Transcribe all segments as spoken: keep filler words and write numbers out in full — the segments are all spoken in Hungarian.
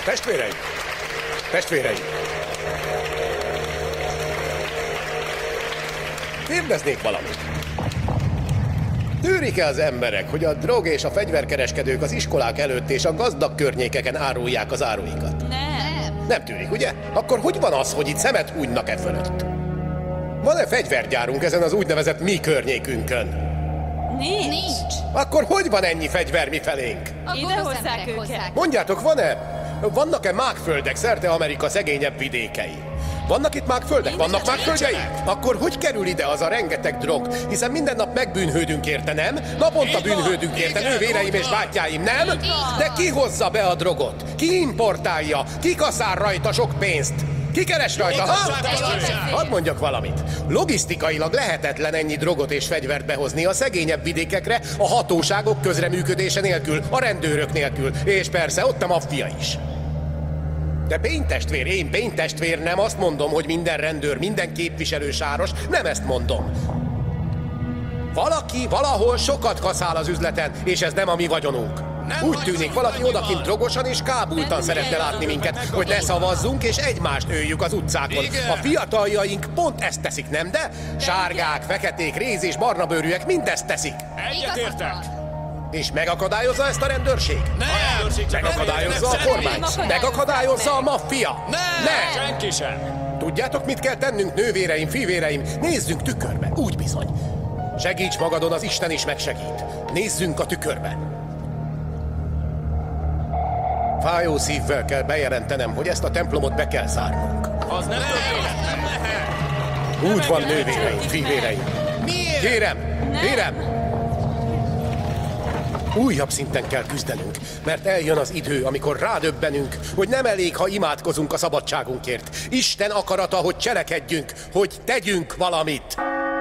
Testvéreim! Testvéreim! Kérdeznék valamit. Tűrik-e az emberek, hogy a drog és a fegyverkereskedők az iskolák előtt és a gazdag környékeken árulják az áruikat? Nem. Nem tűrik, ugye? Akkor hogy van az, hogy itt szemet hunynak e fölött? Van-e fegyvergyárunk ezen az úgynevezett mi környékünkön? Nincs. Nincs. Akkor hogy van ennyi fegyver mi felénk? Ide hozzák őket. Mondjátok, van-e? Vannak-e mágföldek szerte Amerika szegényebb vidékei? Vannak itt mágföldek? Vannak mágföldjei? Akkor hogy kerül ide az a rengeteg drog? Hiszen minden nap megbűnhődünk érte, nem? Naponta bűnhődünk érte, nővéreim és bátyáim, nem? De ki hozza be a drogot? Ki importálja? Ki kaszál rajta sok pénzt? Ki keres rajta? Ha? Hadd mondjak valamit. Logisztikailag lehetetlen ennyi drogot és fegyvert behozni a szegényebb vidékekre a hatóságok közreműködése nélkül, a rendőrök nélkül, és persze ott a maffia is. De pénztestvér, én pénztestvér, nem azt mondom, hogy minden rendőr, minden képviselő sáros, nem ezt mondom. Valaki valahol sokat kaszál az üzleten, és ez nem a mi vagyonunk. Úgy tűnik, valaki odakint drogosan és kábultan szeretne látni minket, hogy ne szavazzunk és egymást öljük az utcákon. A fiataljaink pont ezt teszik, nem de? Sárgák, feketék, réz és barna bőrűek mindezt teszik. Egyetértek! És megakadályozza ezt a rendőrség? Nem! Megakadályozza a kormány? Megakadályozza a maffia? Nem! Senki sem! Tudjátok, mit kell tennünk, nővéreim, fivéreim? Nézzünk tükörbe, úgy bizony. Segíts magadon, az Isten is megsegít. Nézzünk a tükörbe. Fájó szívvel kell bejelentenem, hogy ezt a templomot be kell zárnunk. Az nem Úgy van, nővéreim, fivéreim. Miért? Kérem, kérem! Újabb szinten kell küzdenünk, mert eljön az idő, amikor rádöbbenünk, hogy nem elég, ha imádkozunk a szabadságunkért. Isten akarata, hogy cselekedjünk, hogy tegyünk valamit.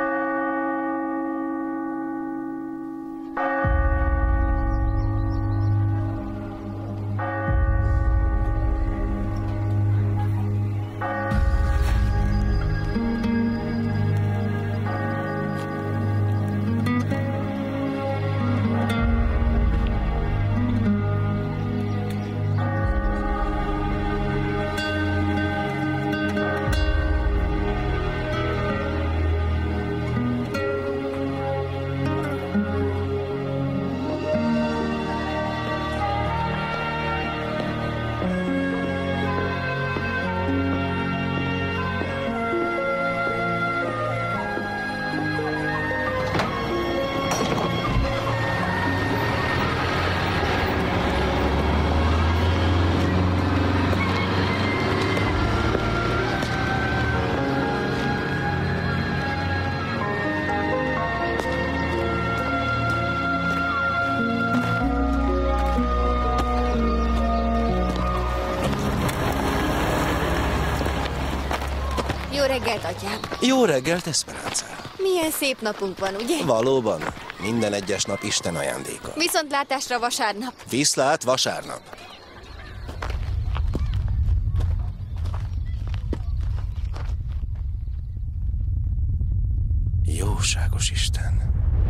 Jó reggelt, atyám! Jó reggelt, Esperanza! Milyen szép napunk van, ugye? Valóban. Minden egyes nap Isten ajándéka. Viszontlátásra vasárnap. Viszlát vasárnap. Jóságos Isten.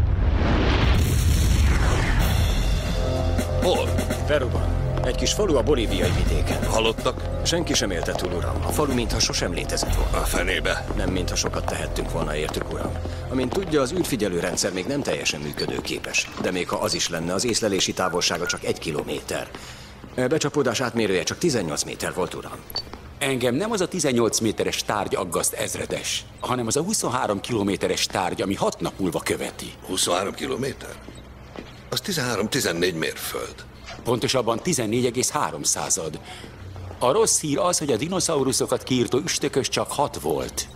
Hol? Peruban. Egy kis falu a bolíviai vidéken. Halottak? Senki sem élte túl, uram. A falu mintha sosem létezett volna. A fenébe. Nem mintha sokat tehettünk volna értük, uram. Amint tudja, az űrfigyelő rendszer még nem teljesen működőképes. De még ha az is lenne, az észlelési távolsága csak egy kilométer. Becsapódás átmérője csak tizennyolc méter volt, uram. Engem nem az a tizennyolc méteres tárgy aggaszt, ezredes, hanem az a huszonhárom kilométeres tárgy, ami hat nap múlva követi. huszonhárom kilométer? Az tizenhárom-tizennégy mérföld. Pontosabban tizennégy egész három század. A rossz hír az, hogy a dinoszauruszokat kiírtó üstökös csak hat volt.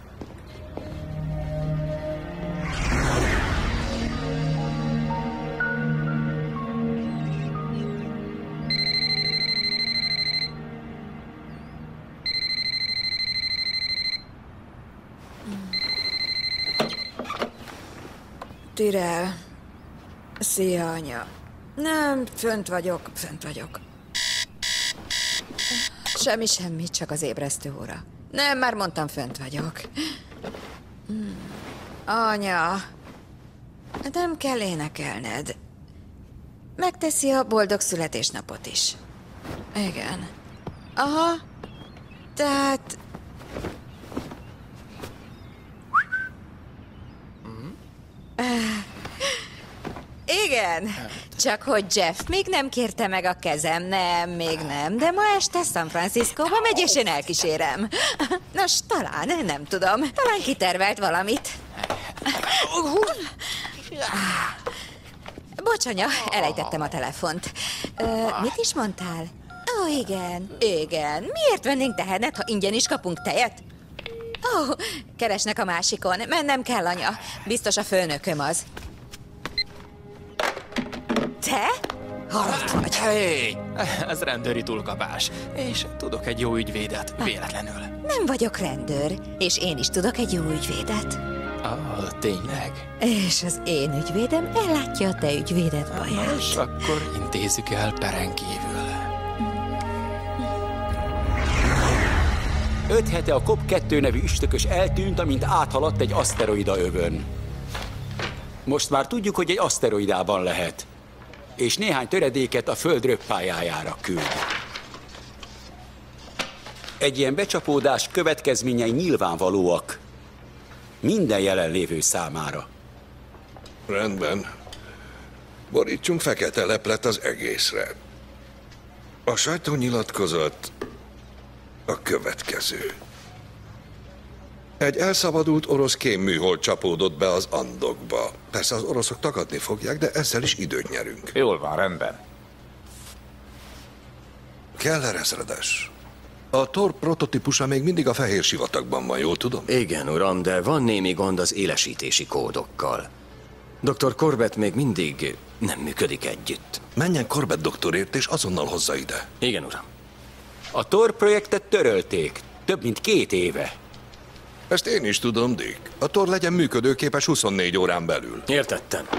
Tyrell. Szia, anya. Nem, fönt vagyok, fönt vagyok. Semmi, semmi, csak az ébresztő óra. Nem, már mondtam, fönt vagyok. Hmm. Anya, nem kell énekelned. Megteszi a boldog születésnapot is. Igen. Aha. Tehát... Igen, csak hogy Jeff még nem kérte meg a kezem, nem, még nem, de ma este San Franciscóba megy, és én elkísérem. Nos, talán, nem tudom, talán kitervelt valamit. Bocs, anya, elejtettem a telefont. Ö, mit is mondtál? Ó, igen, igen. Miért vennénk tehenet, ha ingyen is kapunk tejet? Ó, keresnek a másikon. Mennem kell, anya. Biztos a főnököm az. Te? Halott vagy. Hé, ez rendőri túlkapás. És tudok egy jó ügyvédet, véletlenül. Nem vagyok rendőr, és én is tudok egy jó ügyvédet. Ah, tényleg? És az én ügyvédem ellátja a te ügyvéded baját. Nos, akkor intézzük el peren kívül. Öt hete a Cobb kettő nevű üstökös eltűnt, amint áthaladt egy aszteroida övön. Most már tudjuk, hogy egy aszteroidában lehet, és néhány töredéket a Föld röppályájára küld. Egy ilyen becsapódás következményei nyilvánvalóak minden jelenlévő számára. Rendben. Borítsunk fekete leplet az egészre. A sajtónyilatkozat a következő. Egy elszabadult orosz kémműhold csapódott be az Andokba. Persze az oroszok tagadni fogják, de ezzel is időt nyerünk. Jól van, rendben. Keller ezredes. A Thor prototípusa még mindig a fehér sivatagban van, jól tudom? Igen, uram, de van némi gond az élesítési kódokkal. doktor Corbett még mindig nem működik együtt. Menjen Corbett doktorért, és azonnal hozza ide. Igen, uram. A Thor projektet törölték, több mint két éve. Ezt én is tudom, Dick. A Thor legyen működőképes huszonnégy órán belül. Értettem.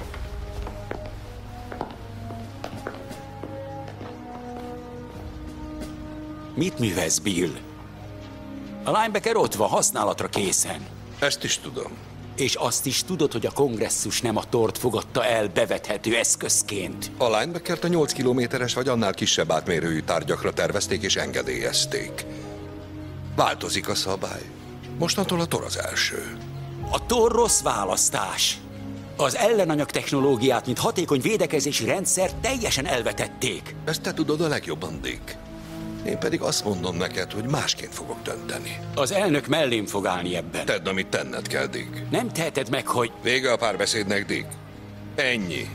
Mit művelsz, Bill? A linebacker ott van, használatra készen. Ezt is tudom. És azt is tudod, hogy a kongresszus nem a Thort fogadta el bevethető eszközként. A linebackert a nyolc kilométeres vagy annál kisebb átmérőjű tárgyakra tervezték és engedélyezték. Változik a szabály. Mostantól a Thor az első. A Thor rossz választás. Az ellenanyag technológiát, mint hatékony védekezési rendszer teljesen elvetették. Ezt te tudod a legjobban, Dick. Én pedig azt mondom neked, hogy másként fogok dönteni. Az elnök mellém fog állni ebben. Tedd, amit tenned kell, Dick. Nem teheted meg, hogy... Vége a párbeszédnek, Dick. Ennyi.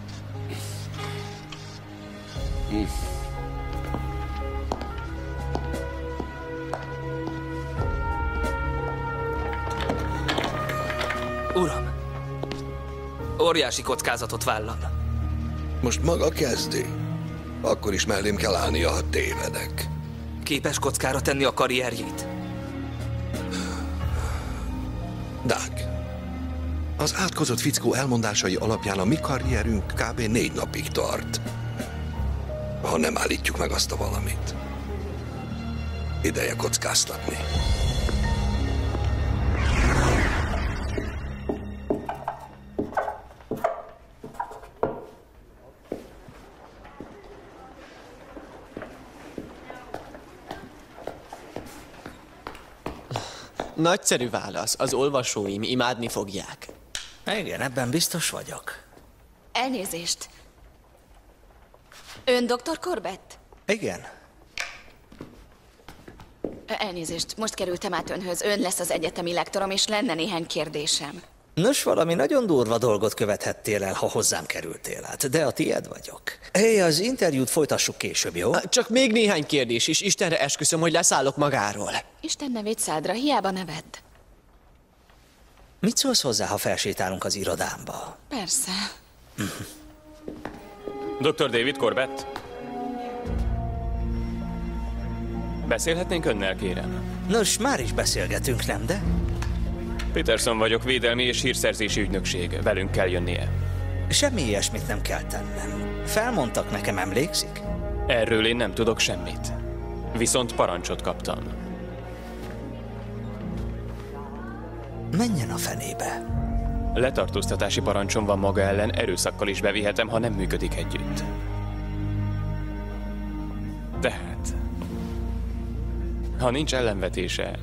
Hm. Uram, óriási kockázatot vállal. Most maga kezdi. Akkor is mellém kell állnia, ha tévedek. Képes kockára tenni a karrierjét? Doug, az átkozott fickó elmondásai alapján a mi karrierünk kb. négy napig tart. Ha nem állítjuk meg azt a valamit. Ideje kockáztatni. Nagyszerű válasz. Az olvasóim imádni fogják. Igen, ebben biztos vagyok. Elnézést. Ön doktor Corbett? Igen. Elnézést, most kerültem át önhöz. Ön lesz az egyetemi lektorom, és lenne néhány kérdésem. Nos, valami nagyon durva dolgot követhettél el, ha hozzám kerültél át, de a tiéd vagyok. Hé, az interjút folytassuk később, jó? Csak még néhány kérdés, és Istenre esküszöm, hogy leszállok magáról. Isten nevét szádra, hiába neved. Mit szólsz hozzá, ha felsétálunk az irodámba? Persze. doktor David Corbett? Beszélhetnénk önnel, kérem? Nos, már is beszélgetünk, nem de? Peterson vagyok, védelmi és hírszerzési ügynökség. Velünk kell jönnie. Semmi ilyesmit nem kell tennem. Felmondtak nekem, emlékszik? Erről én nem tudok semmit. Viszont parancsot kaptam. Menjen a fenébe. Letartóztatási parancsom van maga ellen, erőszakkal is bevihetem, ha nem működik együtt. Tehát, Ha nincs ellenvetése...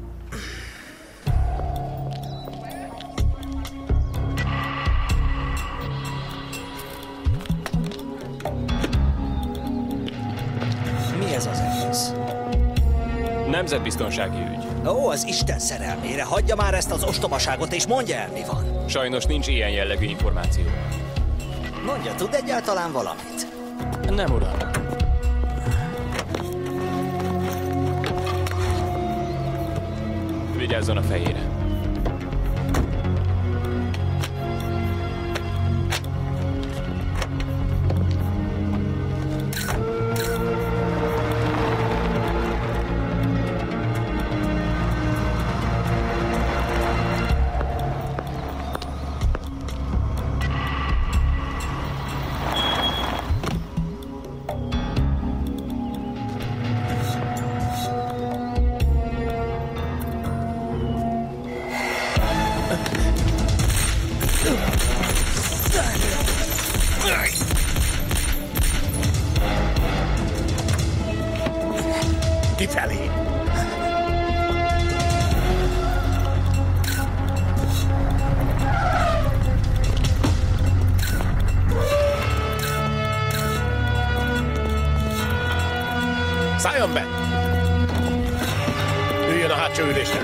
Mi ez az egész? Nemzetbiztonsági ügy. Ó, az Isten szerelmére, hagyja már ezt az ostobaságot, és mondja el, mi van. Sajnos nincs ilyen jellegű információ. Mondja, tud egyáltalán valamit? Nem, uram. Vigyázzon a fejére. Kifelé! Szálljon be! Üljön a hátsó ülésre!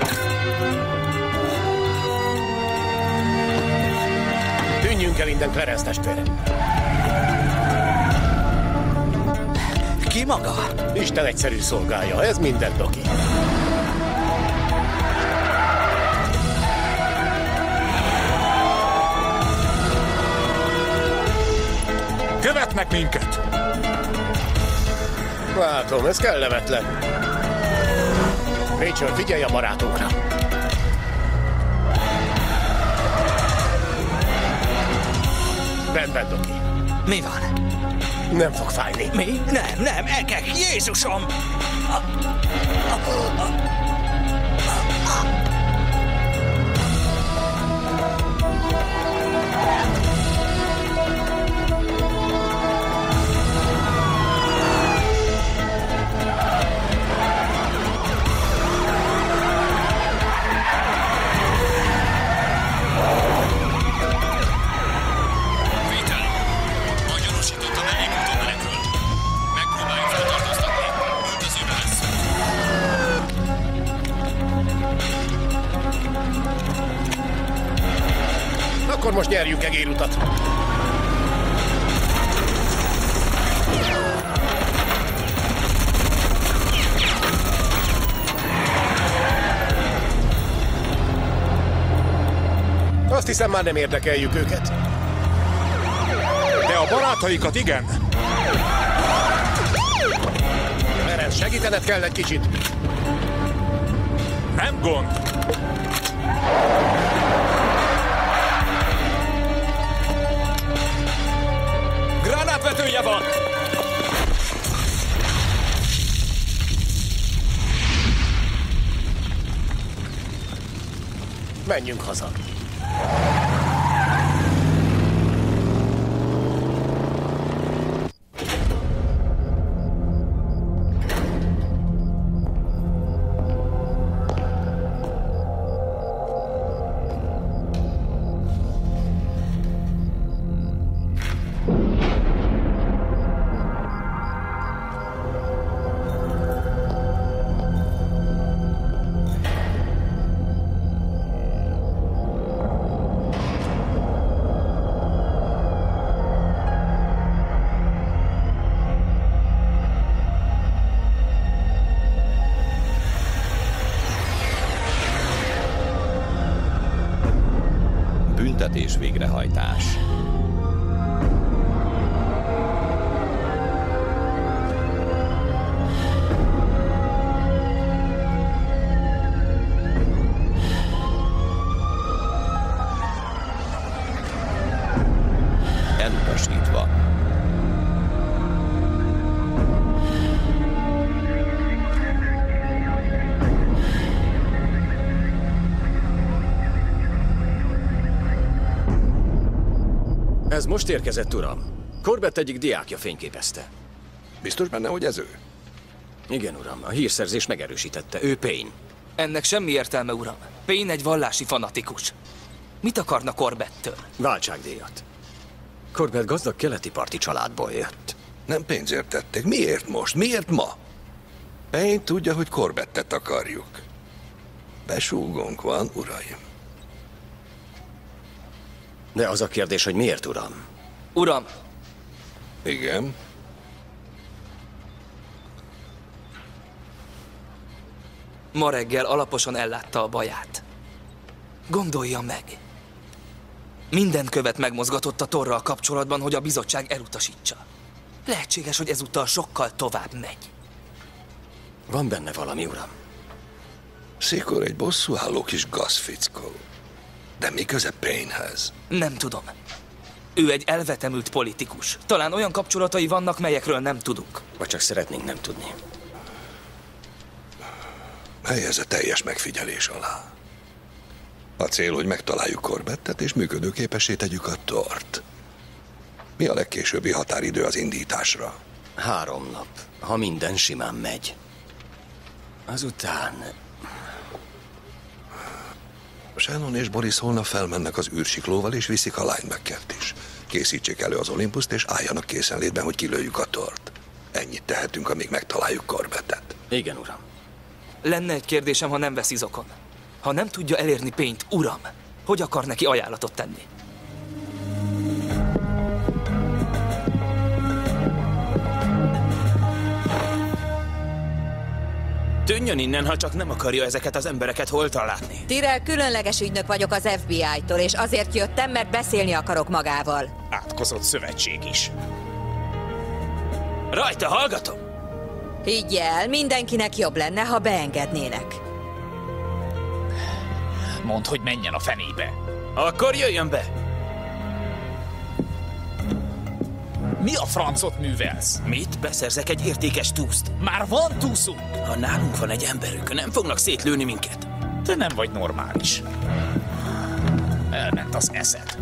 Tűnjünk el innen, Clarence testvére! Ki maga? Isten egyszerű szolgálja, ez minden, Doki. Követnek minket! Látom, ez kellemetlen. Rachel, figyelj a barátunkra! Rendben, Doki. Mi van? Nem fog fájni. Mi? Nem, nem, ekek, Jézusom! Akkor most nyerjünk egérutat. Azt hiszem, már nem érdekeljük őket. De a barátaikat igen. Clarence, segítened kell egy kicsit. Nem gond. Gránátvetője van! Menjünk haza. Büntetés végrehajtás. Elutasítva. Ez most érkezett, uram. Corbett egyik diákja fényképezte. Biztos benne, hogy ez ő? Igen, uram, a hírszerzés megerősítette. Ő Payne. Ennek semmi értelme, uram. Payne egy vallási fanatikus. Mit akarna Corbettől? Váltságdíjat. Corbett gazdag keleti parti családból jött. Nem pénzért tették. Miért most? Miért ma? Payne tudja, hogy Corbettet akarjuk. Besúgónk van, uraim. De az a kérdés, hogy miért, uram? Uram! Igen? Ma reggel alaposan ellátta a baját. Gondolja meg. Minden követ megmozgatott a Torral kapcsolatban, hogy a bizottság elutasítsa. Lehetséges, hogy ezúttal sokkal tovább megy. Van benne valami, uram. Szikor egy bosszúálló kis gazfickó. De mi köze Paynehez? Nem tudom. Ő egy elvetemült politikus. Talán olyan kapcsolatai vannak, melyekről nem tudunk. Vagy csak szeretnénk nem tudni. Helyezze teljes megfigyelés alá. A cél, hogy megtaláljuk Corbettet, és működőképessé tegyük a Tort. Mi a legkésőbbi határidő az indításra? Három nap, ha minden simán megy. Azután... Shannon és Boris holnap felmennek az űrsiklóval, és viszik a Linebackert is. Készítsék elő az Olympuszt, és álljanak készenlétben, hogy kilőjük a Tort. Ennyit tehetünk, amíg megtaláljuk Corbettet. Igen, uram. Lenne egy kérdésem, ha nem vesz izokon. Ha nem tudja elérni Payne-t, uram, hogy akar neki ajánlatot tenni? Tűnjön innen, ha csak nem akarja ezeket az embereket holtan látni. Tyrell, különleges ügynök vagyok az ef bé i-tól, és azért jöttem, mert beszélni akarok magával. Átkozott szövetség is. Rajta, hallgatom! Higgy el, mindenkinek jobb lenne, ha beengednének. Mondd, hogy menjen a fenébe. Akkor jöjjön be! Mi a francot művelsz? Mit? Beszerzek egy értékes túszt. Már van túszunk! Ha nálunk van egy emberük, nem fognak szétlőni minket. Te nem vagy normális. Elment az eszed.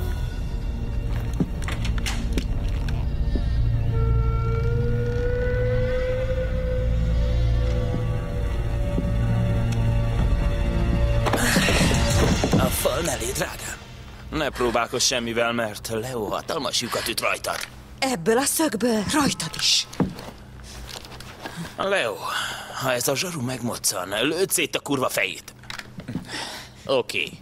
A fal mellé, drágám. Ne próbálkozz semmivel, mert Leo hatalmas lyukat üt rajtad. Ebből a szögből rajtad is. Leo, ha ez a zsaru megmoccan, lőd szét a kurva fejét. Oké. Okay.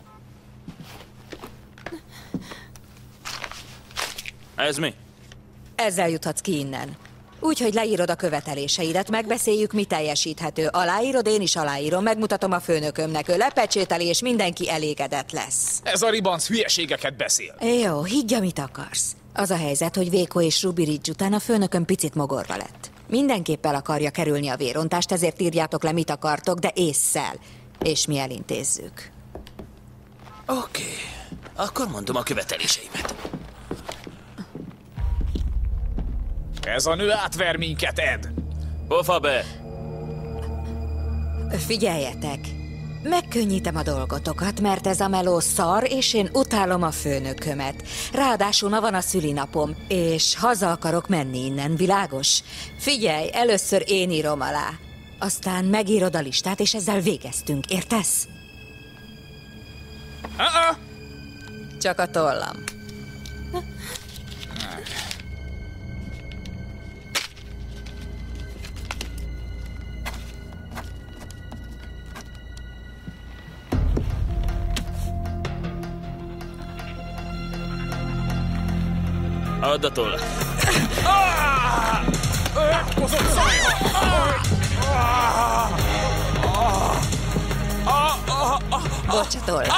Ez mi? Ezzel juthatsz ki innen. Úgyhogy leírod a követeléseidet, megbeszéljük, mi teljesíthető. Aláírod, én is aláírom, megmutatom a főnökömnek, ő lepecsételi, és mindenki elégedett lesz. Ez a ribanc hülyeségeket beszél. Jó, higgy, amit akarsz. Az a helyzet, hogy Véko és Ruby Ridge után a főnököm picit mogorva lett. Mindenképp el akarja kerülni a vérontást, ezért írjátok le, mit akartok, de ésszel. És mi elintézzük. Oké, okay. Akkor mondom a követeléseimet. Ez a nő átver minket, Ed! Pofa be! Figyeljetek! Megkönnyítem a dolgotokat, mert ez a meló szar, és én utálom a főnökömet. Ráadásul ma van a szülinapom, és haza akarok menni innen, világos? Figyelj, először én írom alá. Aztán megírod a listát, és ezzel végeztünk, értesz? Uh-uh. Csak a tollam. Add a tollat. Átkozott szajha! Bocs, a tollam.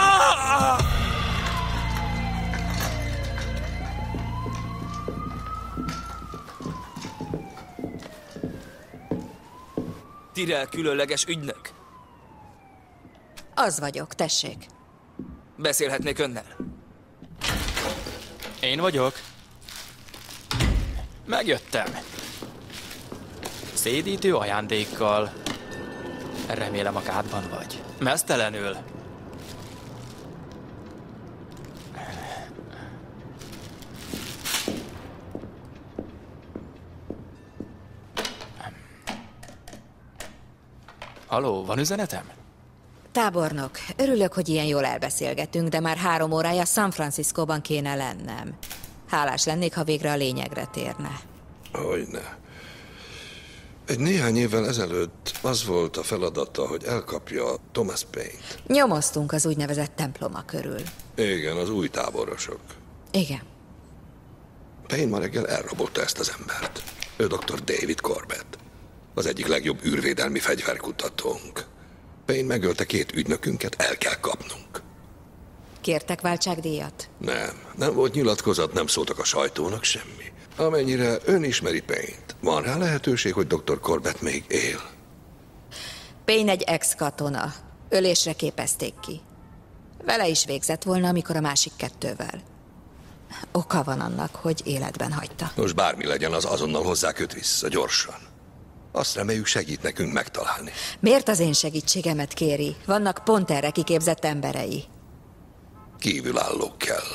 Tyrell különleges ügynök. Az vagyok, tessék. Beszélhetnék önnel? Én vagyok. Megjöttem. Szédítő ajándékkal. Remélem a kádban vagy. Meztelenül. Aló, van üzenetem? Tábornok, örülök, hogy ilyen jól elbeszélgetünk, de már három órája San Franciscóban kéne lennem. Hálás lennék, ha végre a lényegre térne. Hogyne. Egy néhány évvel ezelőtt az volt a feladata, hogy elkapja Thomas Paine-t. Nyomoztunk az úgynevezett temploma körül. Igen, az új táborosok. Igen. Paine ma reggel elrabolta ezt az embert. Ő doktor David Corbett. Az egyik legjobb űrvédelmi fegyverkutatónk. Paine megölte két ügynökünket, el kell kapnunk. Kértek váltságdíjat? Nem, nem volt nyilatkozat, nem szóltak a sajtónak semmi. Amennyire ön ismeri Paine-t, van rá lehetőség, hogy doktor Corbett még él. Paine egy ex-katona. Ölésre képezték ki. Vele is végzett volna, amikor a másik kettővel. Oka van annak, hogy életben hagyta. Nos, bármi legyen, az azonnal hozzáköt vissza, gyorsan. Azt reméljük, segít nekünk megtalálni. Miért az én segítségemet kéri? Vannak pont erre kiképzett emberei. Kívülállók kell.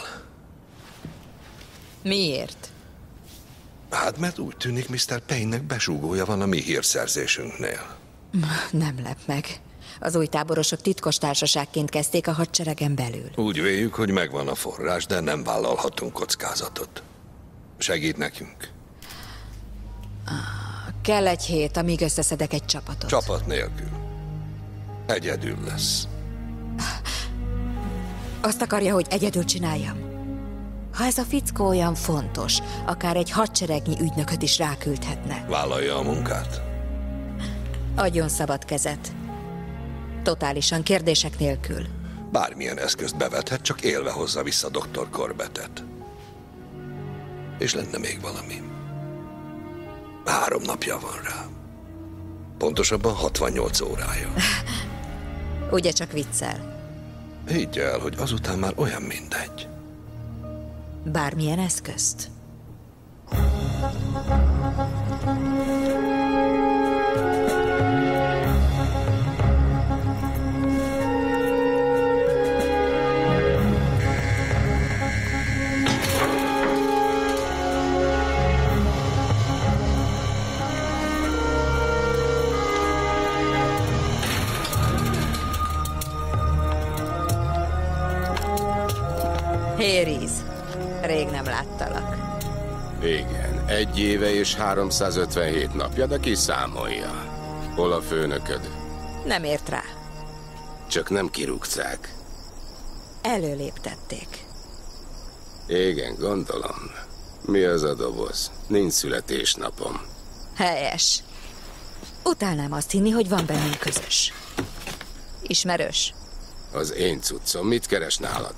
Miért? Hát, mert úgy tűnik, miszter Paine-nek besúgója van a mi hírszerzésünknél. Nem lep meg. Az új táborosok titkos társaságként kezdték a hadseregen belül. Úgy véljük, hogy megvan a forrás, de nem vállalhatunk kockázatot. Segít nekünk. Kell egy hét, amíg összeszedek egy csapatot. Csapat nélkül. Egyedül lesz. Azt akarja, hogy egyedül csináljam? Ha ez a fickó olyan fontos, akár egy hadseregnyi ügynököt is ráküldhetne. Vállalja a munkát? Adjon szabad kezet. Totálisan, kérdések nélkül. Bármilyen eszközt bevethet, csak élve hozza vissza doktor Corbettet. És lenne még valami. Három napja van rá. Pontosabban hatvannyolc órája. Ugye csak viccel? Higgy el, hogy azután már olyan mindegy. Bármilyen eszközt? Héríz, rég nem láttalak. Igen, egy éve és háromszázötvenhét napja, de ki számolja? Hol a főnököd? Nem ért rá. Csak nem kirúgták. Előléptették. Igen, gondolom. Mi az a doboz? Nincs születésnapom. Helyes. Utálnám azt hinni, hogy van bennünk közös. Ismerős? Az én cuccom. Mit keres nálad?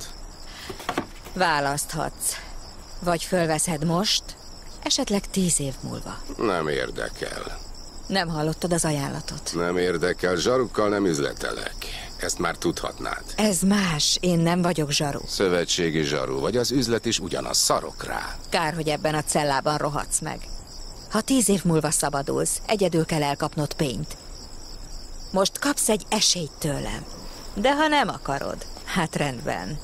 Választhatsz. Vagy fölveszed most, esetleg tíz év múlva. Nem érdekel. Nem hallottad az ajánlatot? Nem érdekel. Zsarukkal nem üzletelek. Ezt már tudhatnád. Ez más. Én nem vagyok zsaru. Szövetségi zsaru, vagy az üzlet is ugyanaz. Szarok rá. Kár, hogy ebben a cellában rohadsz meg. Ha tíz év múlva szabadulsz, egyedül kell elkapnod Paine-t. Most kapsz egy esélyt tőlem. De ha nem akarod, hát rendben.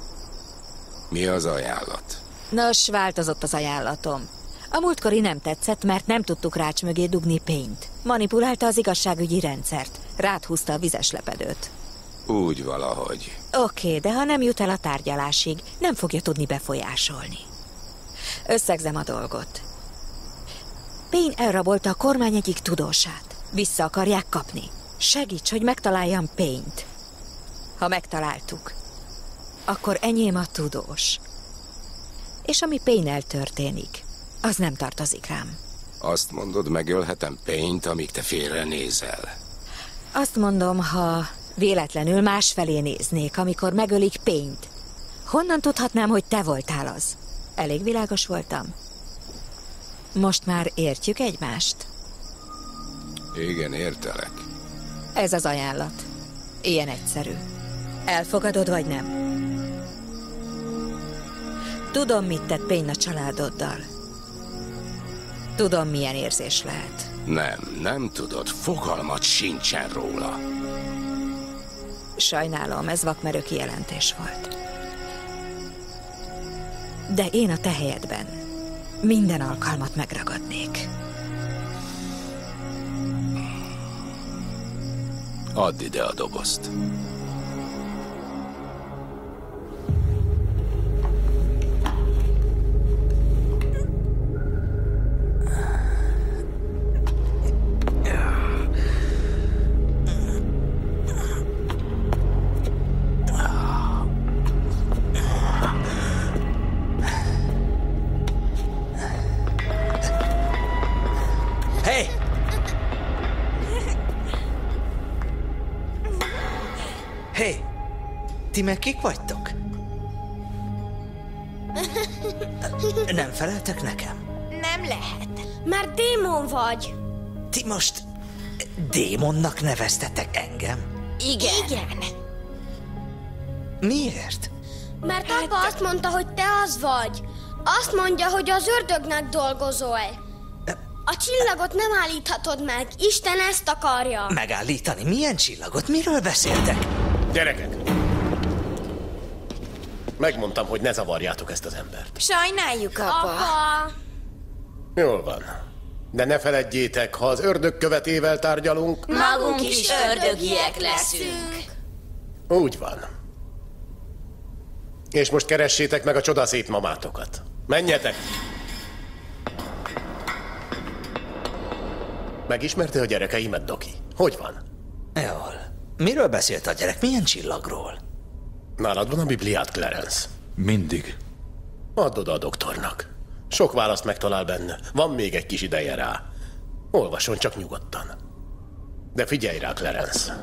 Mi az ajánlat? Nos, változott az ajánlatom. A múltkori nem tetszett, mert nem tudtuk rács mögé dugni Paine-t. Manipulálta az igazságügyi rendszert. Rád húzta a vizes lepedőt. Úgy valahogy. Oké, okay, de ha nem jut el a tárgyalásig, nem fogja tudni befolyásolni. Összegzem a dolgot. Paine elrabolta a kormány egyik tudósát. Vissza akarják kapni. Segíts, hogy megtaláljam Paine-t. Ha megtaláltuk, akkor enyém a tudós. És ami Paine-el történik, az nem tartozik rám. Azt mondod, megölhetem Paine-t, amíg te félre nézel. Azt mondom, ha véletlenül másfelé néznék, amikor megölik Paine-t, honnan tudhatnám, hogy te voltál az? Elég világos voltam? Most már értjük egymást? Igen, értelek. Ez az ajánlat. Ilyen egyszerű. Elfogadod, vagy nem? Tudom, mit tett Paine a családoddal. Tudom, milyen érzés lehet. Nem, nem tudod. Fogalmat sincsen róla. Sajnálom, ez vakmerő kijelentés volt. De én a te helyedben minden alkalmat megragadnék. Add ide a dobozt. Hé, ti meg kik vagytok? Nem feleltek nekem? Nem lehet. Már démon vagy. Ti most démonnak neveztetek engem? Igen. Igen. Miért? Mert apa azt mondta, hogy te az vagy. Azt mondja, hogy az ördögnek dolgozol. A csillagot nem állíthatod meg. Isten ezt akarja. Megállítani? Milyen csillagot? Miről beszéltek? Gyerekek! Megmondtam, hogy ne zavarjátok ezt az embert. Sajnáljuk, apa. apa. Jól van. De ne feledjétek, ha az ördög követével tárgyalunk... Magunk is ördögiek leszünk. Úgy van. És most keressétek meg a csodaszép mamátokat. Menjetek! Megismerte a gyerekeimet, Doki? Hogy van? Jól. Miről beszélt a gyerek? Milyen csillagról? Nálad van a Bibliát, Clarence? Mindig. Add oda a doktornak. Sok választ megtalál benne. Van még egy kis ideje rá. Olvasson csak nyugodtan. De figyelj rá, Clarence.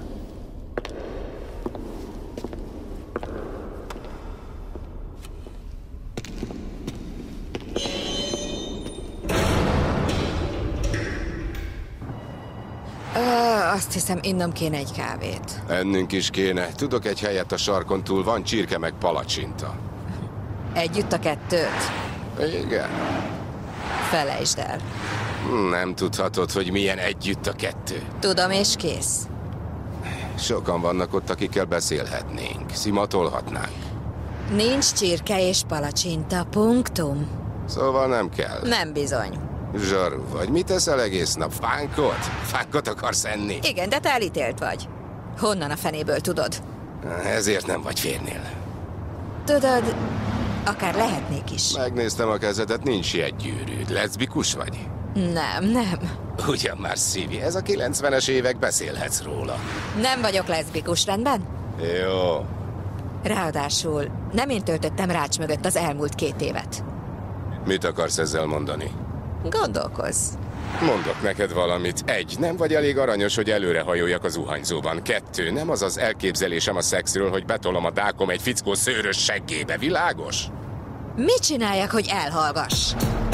Uh, azt hiszem, innom kéne egy kávét. Ennünk is kéne. Tudok egy helyet a sarkon túl, van csirke meg palacsinta. Együtt a kettőt? Igen. Felejtsd el. Nem tudhatod, hogy milyen együtt a kettő. Tudom, és kész. Sokan vannak ott, akikkel beszélhetnénk. Szimatolhatnánk. Nincs csirke és palacsinta, punktum. Szóval nem kell. Nem bizony. Zsaru vagy. Mit teszel egész nap? Fánkot? Fánkot akarsz enni? Igen, de te elítélt vagy. Honnan a fenéből tudod? Ezért nem vagy férnél. Tudod, akár lehetnék is. Megnéztem a kezedet, nincs ilyen gyűrűd. Leszbikus vagy? Nem, nem. Ugyan már, Szívi, ez a kilencvenes évek, beszélhetsz róla. Nem vagyok leszbikus, rendben? Jó. Ráadásul nem én töltöttem rács mögött az elmúlt két évet. Mit akarsz ezzel mondani? Gondolkozz. Mondok neked valamit. Egy, nem vagy elég aranyos, hogy előre hajoljak a zuhanyzóban. Kettő, nem az az elképzelésem a szexről, hogy betolom a dákom egy fickó szőrös seggébe. Világos? Mit csináljak, hogy elhallgass?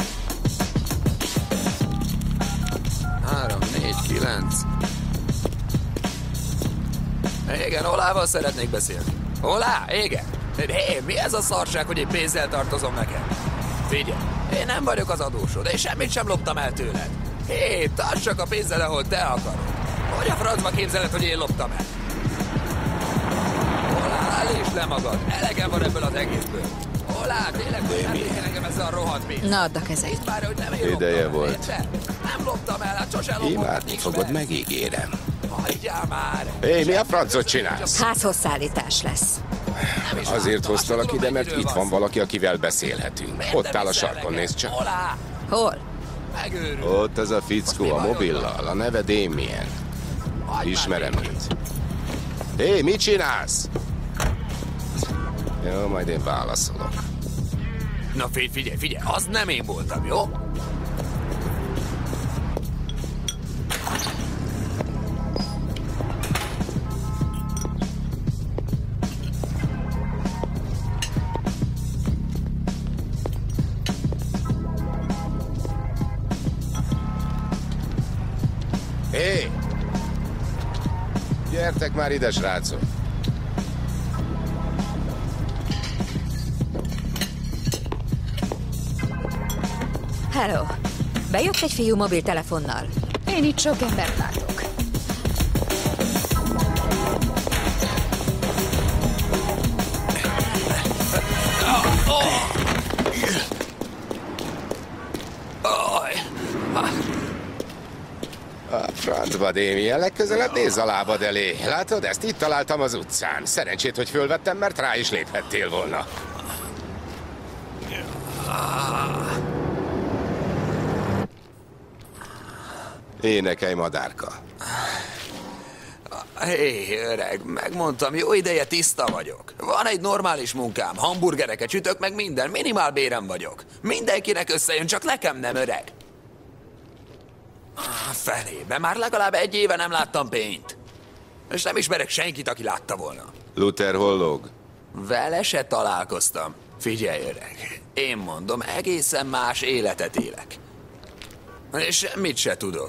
Három, négy, kilenc. Igen, Olával szeretnék beszélni. Olá, igen. Hé, mi ez a szarság, hogy én pénzzel tartozom neked? Figyelj, én nem vagyok az adósod, és semmit sem loptam el tőled. Hé, tarts csak a pénzzel, ahol te akarod. Hogy a francba képzeled, hogy én loptam el? Olá, állítsd le magad. Elegem van ebből az egészből. Olá, tényleg, hogy nem légy nekem ezzel a rohadt pénzt. Na, add a kezed. Ideje volt. Nem loptam el, hát sose loptam. Imádni fogod, megígérem. Hagyjál már! Hé, mi a francot csinálsz? Házhoz szállítás lesz. Azért hoztalak ide, mert itt van valaki, akivel beszélhetünk. Ott áll a sarkon, nézd csak. Hol? Ott ez a fickó a mobillal, a neve Damien. Ismerem őt. Hé, mit csinálsz? Jó, majd én válaszolok. Na figyelj, figyelj, figyelj, az nem én voltam, jó? Hé! Gyertek már ide, srácok! Hello. Bejött egy fiú mobiltelefonnal. Én itt sok embert látok. A Tudva, Damien, legközelebb nézz a lábad elé. Látod, ezt itt találtam az utcán. Szerencsét, hogy fölvettem, mert rá is léphettél volna. Énekelj, madárka. Hé, öreg, megmondtam, jó ideje tiszta vagyok. Van egy normális munkám, hamburgereket sütök, meg minden, minimál bérem vagyok. Mindenkinek összejön, csak nekem nem, öreg. Felébe, már legalább egy éve nem láttam pényt. És nem ismerek senkit, aki látta volna. Luther hol lóg? Vele se találkoztam. Figyelj, öreg, én mondom, egészen más életet élek. És semmit se tudok.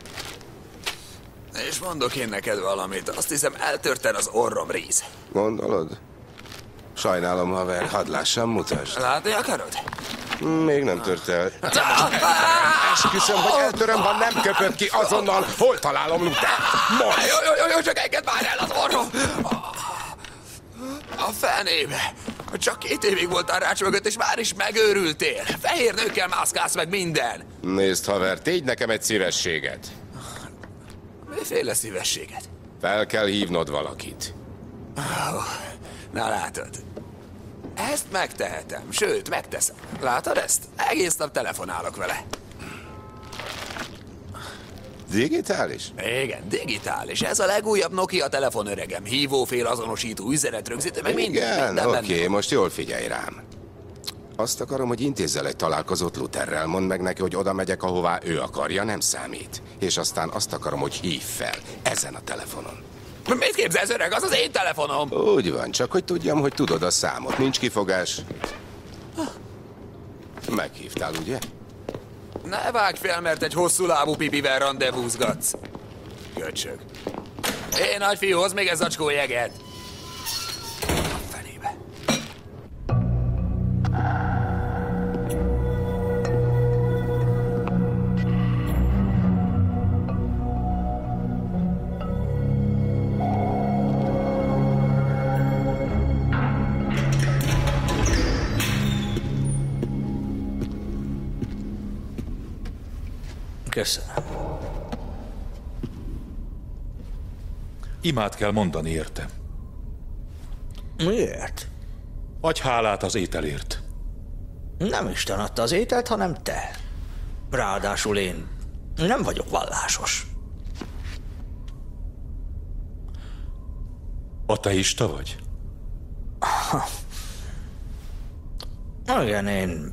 És mondok én neked valamit, azt hiszem eltörted az orrom, Reese. Gondolod? Sajnálom, haver, hadd lássam, mutasd. Látni akarod? Még nem tört el. Esküszöm, hogy eltöröm, ha nem köpöd ki azonnal. Hol találom Luther? Most! Jó, jó, jó, csak engedd már el az orrom! A fenébe! Csak két évig voltál rács mögött, és már is megőrültél. Fehér nőkkel mászkálsz meg minden. Nézd, haver, tégy nekem egy szívességet. Miféle szívességet? Fel kell hívnod valakit. Oh, na látod. Ezt megtehetem, sőt, megteszem. Látod ezt? Egész nap telefonálok vele. Digitális? Igen, digitális. Ez a legújabb Nokia telefon, öregem. Hívófél azonosító, üzenetrögzítő, meg minden. Igen, oké, okay, most jól figyelj rám. Azt akarom, hogy intézzel egy találkozót Lutherrel, mondd meg neki, hogy oda megyek, ahová ő akarja, nem számít. És aztán azt akarom, hogy hívj fel, ezen a telefonon. Mit képzelsz, öreg? Az az én telefonom! Úgy van, csak hogy tudjam, hogy tudod a számot. Nincs kifogás. Meghívtál, ugye? Ne vágj fel, mert egy hosszú lábú pipivel rendezvúzgatsz. Köcsög. Hé, nagyfiú, hozd még egy zacskó jeget. A fenébe. Köszönöm. Imát kell mondani érte. Miért? Adj hálát az ételért. Nem Isten adta az ételt, hanem te. Ráadásul én nem vagyok vallásos. Ateista vagy? Igen, én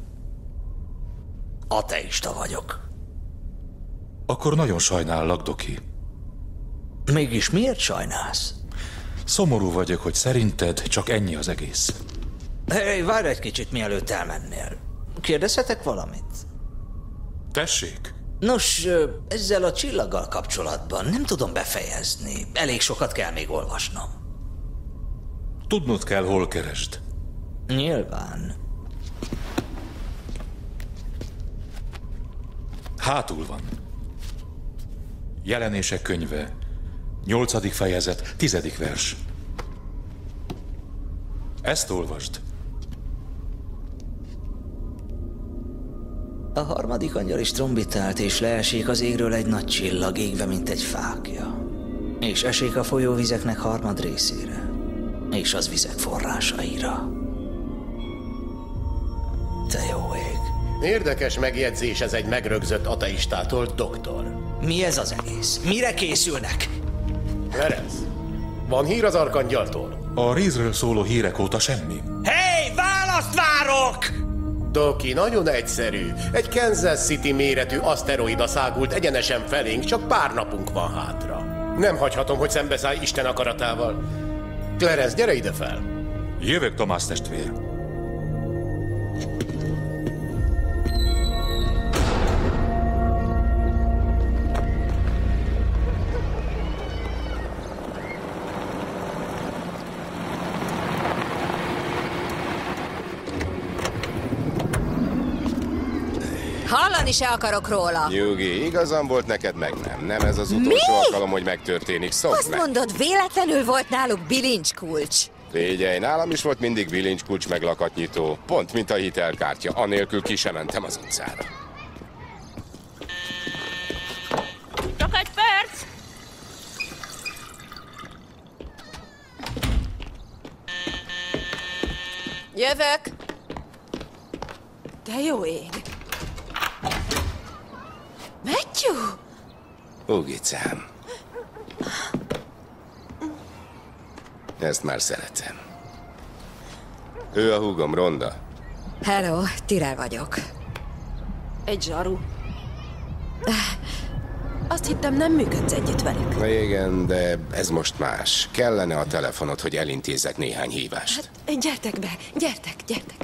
ateista vagyok. Akkor nagyon sajnállak, Doki. Mégis miért sajnálsz? Szomorú vagyok, hogy szerinted csak ennyi az egész. Hé, hey, várj egy kicsit, mielőtt elmennél. Kérdezhetek valamit? Tessék? Nos, ezzel a csillaggal kapcsolatban nem tudom befejezni. Elég sokat kell még olvasnom. Tudnod kell, hol keresd. Nyilván. Hátul van. Jelenések könyve. Nyolcadik fejezet, tizedik vers. Ezt olvasd. A harmadik angyal is trombitált, és leesik az égről egy nagy csillag, égve, mint egy fákja. És esik a folyóvizeknek harmad részére, és az vizek forrásaira. Te jó ég. Érdekes megjegyzés ez egy megrögzött ateistától, doktor. Mi ez az egész? Mire készülnek? Verez, van hír az arkangyaltól? A Reese-ről szóló hírek óta semmi. Hé, hey, választ várok! Doki, nagyon egyszerű. Egy Kansas City méretű aszteroida szágult egyenesen felénk, csak pár napunk van hátra. Nem hagyhatom, hogy szembeszállj Isten akaratával. Clarence, gyere ide fel! Jövök, Tomás testvér. Hallani se akarok róla. Nyugi, igazam volt neked, meg nem. Nem ez az utolsó Mi? alkalom, hogy megtörténik. Szokd Azt meg. mondod, véletlenül volt náluk bilincskulcs. Figyelj, nálam is volt mindig bilincskulcs meg lakatnyitó. Pont, mint a hitelkártya. Anélkül ki sem mentem az utcára. Csak egy perc! Jövök! De jó ég! Matthew! Hugicám. Ezt már szeretem. Ő a húgom, Ronda. Hello, Tyrell vagyok. Egy zsaru. Azt hittem, nem működsz együtt velük. Igen, de ez most más. Kellene a telefonod, hogy elintézzek néhány hívást. Hát, gyertek be, gyertek, gyertek.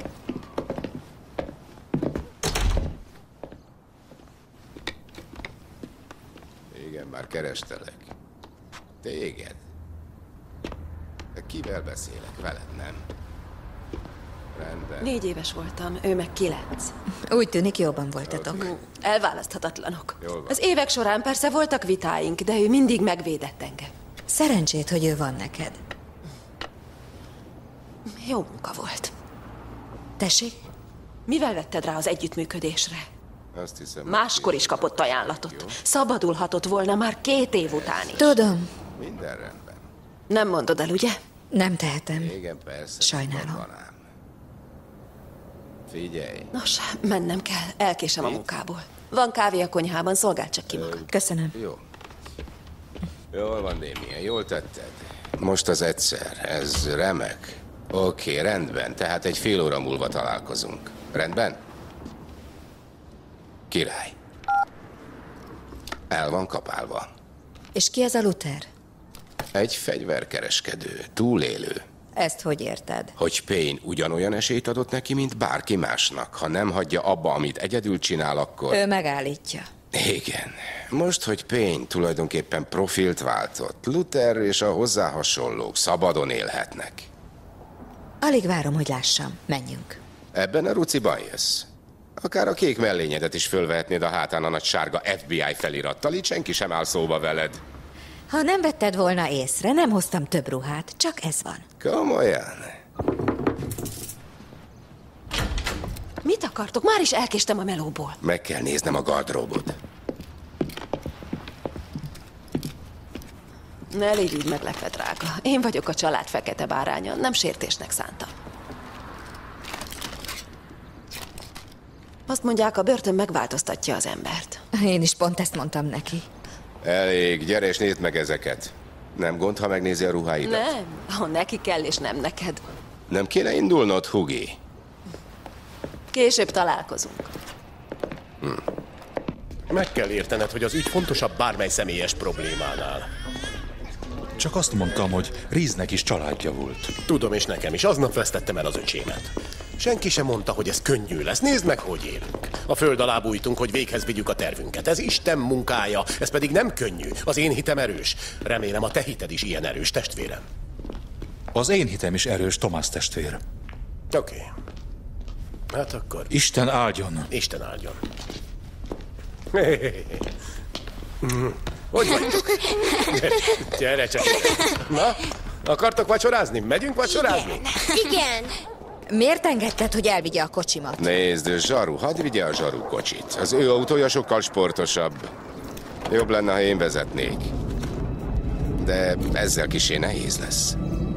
Igen, már kerestelek. Téged? De kivel beszélek? Veled, nem? Rendben. Négy éves voltam, ő meg kilenc. Úgy tűnik, jobban voltatok. Elválaszthatatlanok. Jól van. Az évek során persze voltak vitáink, de ő mindig megvédett engem. Szerencsét, hogy ő van neked. Jó munka volt. Tessék? Mivel vetted rá az együttműködésre? Azt hiszem... Máskor is kapott ajánlatot. Szabadulhatott volna már két év után is. Tudom. Minden rendben. Nem mondod el, ugye? Nem tehetem. Igen, persze. Sajnálom. Figyelj. Nos, mennem kell. Elkésem a munkából. Van kávé a konyhában, szolgáld csak ki magad. Köszönöm. Jó. Jól van, Damien, jól tetted. Most az egyszer, ez remek. Oké, rendben, tehát egy fél óra múlva találkozunk. Rendben? Király. El van kapálva. És ki ez a Luther? Egy fegyverkereskedő, túlélő. Ezt hogy érted? Hogy Payne ugyanolyan esélyt adott neki, mint bárki másnak. Ha nem hagyja abba, amit egyedül csinál, akkor... Ő megállítja. Igen. Most, hogy Payne tulajdonképpen profilt váltott, Luther és a hozzá hasonlók szabadon élhetnek. Alig várom, hogy lássam. Menjünk. Ebben a ruciban jössz. Akár a kék mellényedet is fölvehetnéd a hátán a nagy sárga ef bé i felirattal, így senki sem áll szóba veled. Ha nem vetted volna észre, nem hoztam több ruhát, csak ez van. Komolyan? Mit akartok? Már is elkéstem a melóból. Meg kell néznem a gardróbot. Ne légy így meglepve, drága. Én vagyok a család fekete báránya, nem sértésnek szántam. Azt mondják, a börtön megváltoztatja az embert. Én is pont ezt mondtam neki. Elég, gyere és nézd meg ezeket. Nem gond, ha megnézi a ruháidat? Nem, ha neki kell és nem neked. Nem kéne indulnod, Hugi? Később találkozunk. Hm. Meg kell értened, hogy az ügy fontosabb bármely személyes problémánál. Csak azt mondtam, hogy Reese-nek is családja volt. Tudom, és nekem is. Aznap vesztettem el az öcsémet. Senki sem mondta, hogy ez könnyű lesz. Nézd meg, hogy élünk. A föld alá bújtunk, hogy véghez vigyük a tervünket. Ez Isten munkája, ez pedig nem könnyű. Az én hitem erős. Remélem, a te hited is ilyen erős, testvérem. Az én hitem is erős, Thomas testvér. Oké. Okay. Hát akkor... Isten áldjon. Isten áldjon. Hogy vagytok? Gyere csak ide. Na, akartok vacsorázni? Megyünk vacsorázni? Igen. Miért engedted, hogy elvigye a kocsimat? Nézd, Zsaru, hadd vigye a Zsaru kocsit. Az ő autója sokkal sportosabb. Jobb lenne, ha én vezetnék. De ezzel kissé nehéz lesz.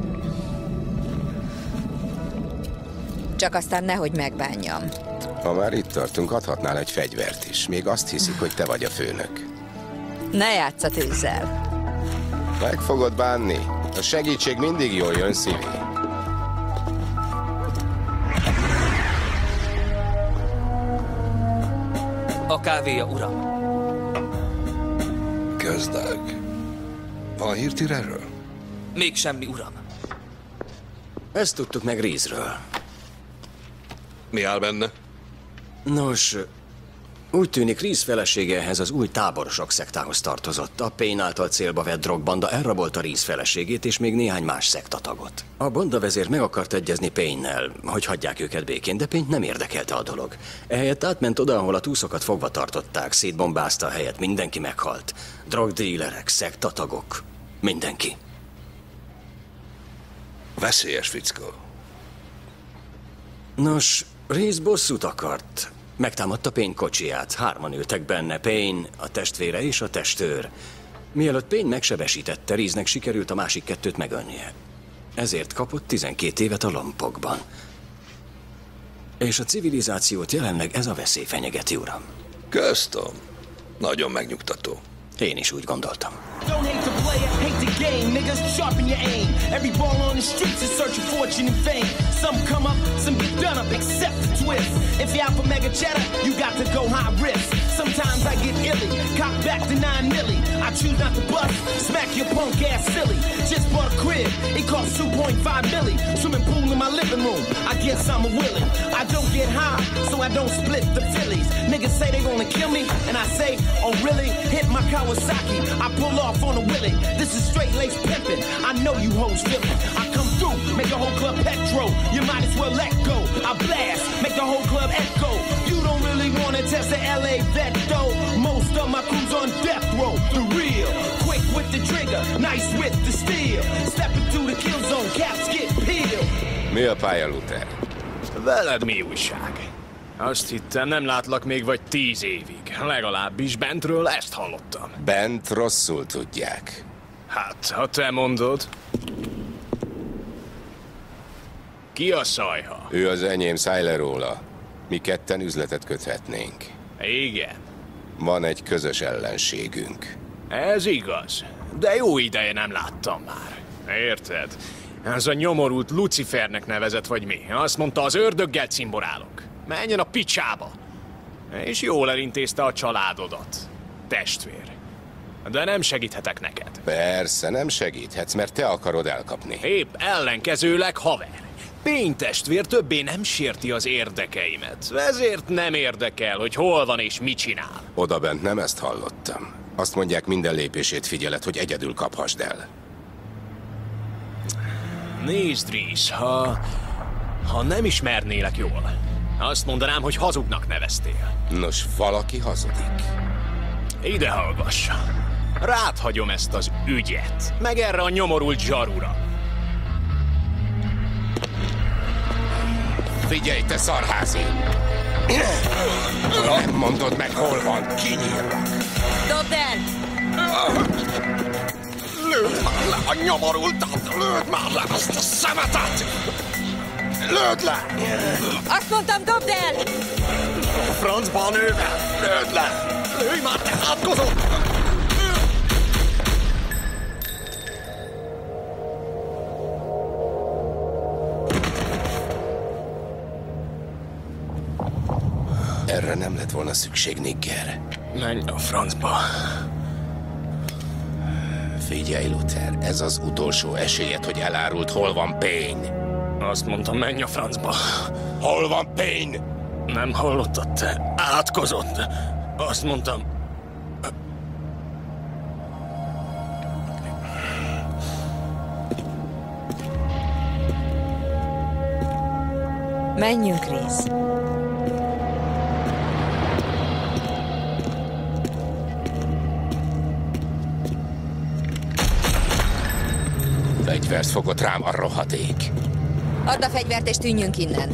Csak aztán nehogy megbánjam. Ha már itt tartunk, adhatnál egy fegyvert is. Még azt hiszik, hogy te vagy a főnök. Ne játsz a tűzzel. Meg fogod bánni. A segítség mindig jól jön, szívi. A kávéja, uram. Gazdag. Van hírt erről? Még semmi, uram. Ezt tudtuk meg Reese-ről. Mi áll benne? Nos, úgy tűnik Reese felesége ehhez az új táborosok szektához tartozott. A Payne által célba vett drogbanda elrabolta Reese feleségét és még néhány más szektatagot. A bandavezér meg akart egyezni Payne-nel, hogy hagyják őket békén, de Payne nem érdekelte a dolog. Ehelyett átment oda, ahol a túszokat fogva tartották, szétbombázta a helyet, mindenki meghalt. Drogdílerek, szektatagok, mindenki. Veszélyes fickó. Nos, Reese bosszút akart. Megtámadta Payne kocsiját. Hárman ültek benne, Payne, a testvére és a testőr. Mielőtt Payne megsebesítette, Reese-nek sikerült a másik kettőt megölnie. Ezért kapott tizenkét évet a lompokban. És a civilizációt jelenleg ez a veszély fenyegeti, uram. Köztom. Nagyon megnyugtató. Én is úgy gondoltam. Don't hate the player, hate the game, niggas, sharpen your aim. Every ball on the streets is searching fortune and fame. Some come up, some get done up, accept the twist. If you're out for mega cheddar, you got to go high risk. Sometimes I get illy, cock back to nine milli. I choose not to bust, smack your punk ass silly. Just bought a crib, it cost two point five milli. Swimming pool in my living room, I guess I'm a willie. I don't get high, so I don't split the Phillies. Niggas say they gonna kill me, and I say, oh really? Hit my Kawasaki, I pull off on a willie. This is straight lace pimpin'. I know you hoes feel it. I come through, make the whole club petro. You might as well let go. I blast, make the whole club echo. You don't really wanna test the L A vet though. Most of my crew's on death row. The real, quick with the trigger, nice with the steel. Stepping through the kill zone, caps get peeled. Mi a pálya, Luther? Veled mi újság? Azt hittem, nem látlak még vagy tíz évig. Legalábbis bentről ezt hallottam. Bent rosszul tudják. Hát, ha te mondod. Ki a szajha? Ő az enyém, szállj le róla. Mi ketten üzletet köthetnénk. Igen. Van egy közös ellenségünk. Ez igaz. De jó ideje nem láttam már. Érted? Ez a nyomorult Lucifernek nevezett vagy mi? Azt mondta, az ördöggel cimborálok. Menjen a picsába! És jól elintézte a családodat. Testvér. De nem segíthetek neked. Persze, nem segíthetsz, mert te akarod elkapni. Épp ellenkezőleg, haver. Pénytestvér többé nem sérti az érdekeimet. Ezért nem érdekel, hogy hol van és mit csinál. Odabent nem ezt hallottam. Azt mondják, minden lépését figyeled, hogy egyedül kaphasd el. Nézd, Reese, ha... ha nem ismernélek jól, azt mondanám, hogy hazugnak neveztél. Nos, valaki hazudik. Ide hallgass. Rád hagyom ezt az ügyet, meg erre a nyomorult zsarura. Figyelj, te szarházi! Nem mondod meg, hol van, kinyírlak. Dobd el! Lőd már le a nyomorultat! Lőd már le azt a szemetet! Lőd le! Azt mondtam, dobd el! A francba a nővel! Lőd le! Lőj már, te átkozott! Erre nem lett volna szükség, nigger. Menj a francba. Figyelj, Luther, ez az utolsó esélyed, hogy elárult, hol van Payne. Azt mondtam, menj a francba. Hol van Payne? Nem hallottad, te átkozott. Azt mondtam... Menjünk, Reese. Fegyvert fogott rám a rohadék. Add a fegyvert és tűnjünk innen.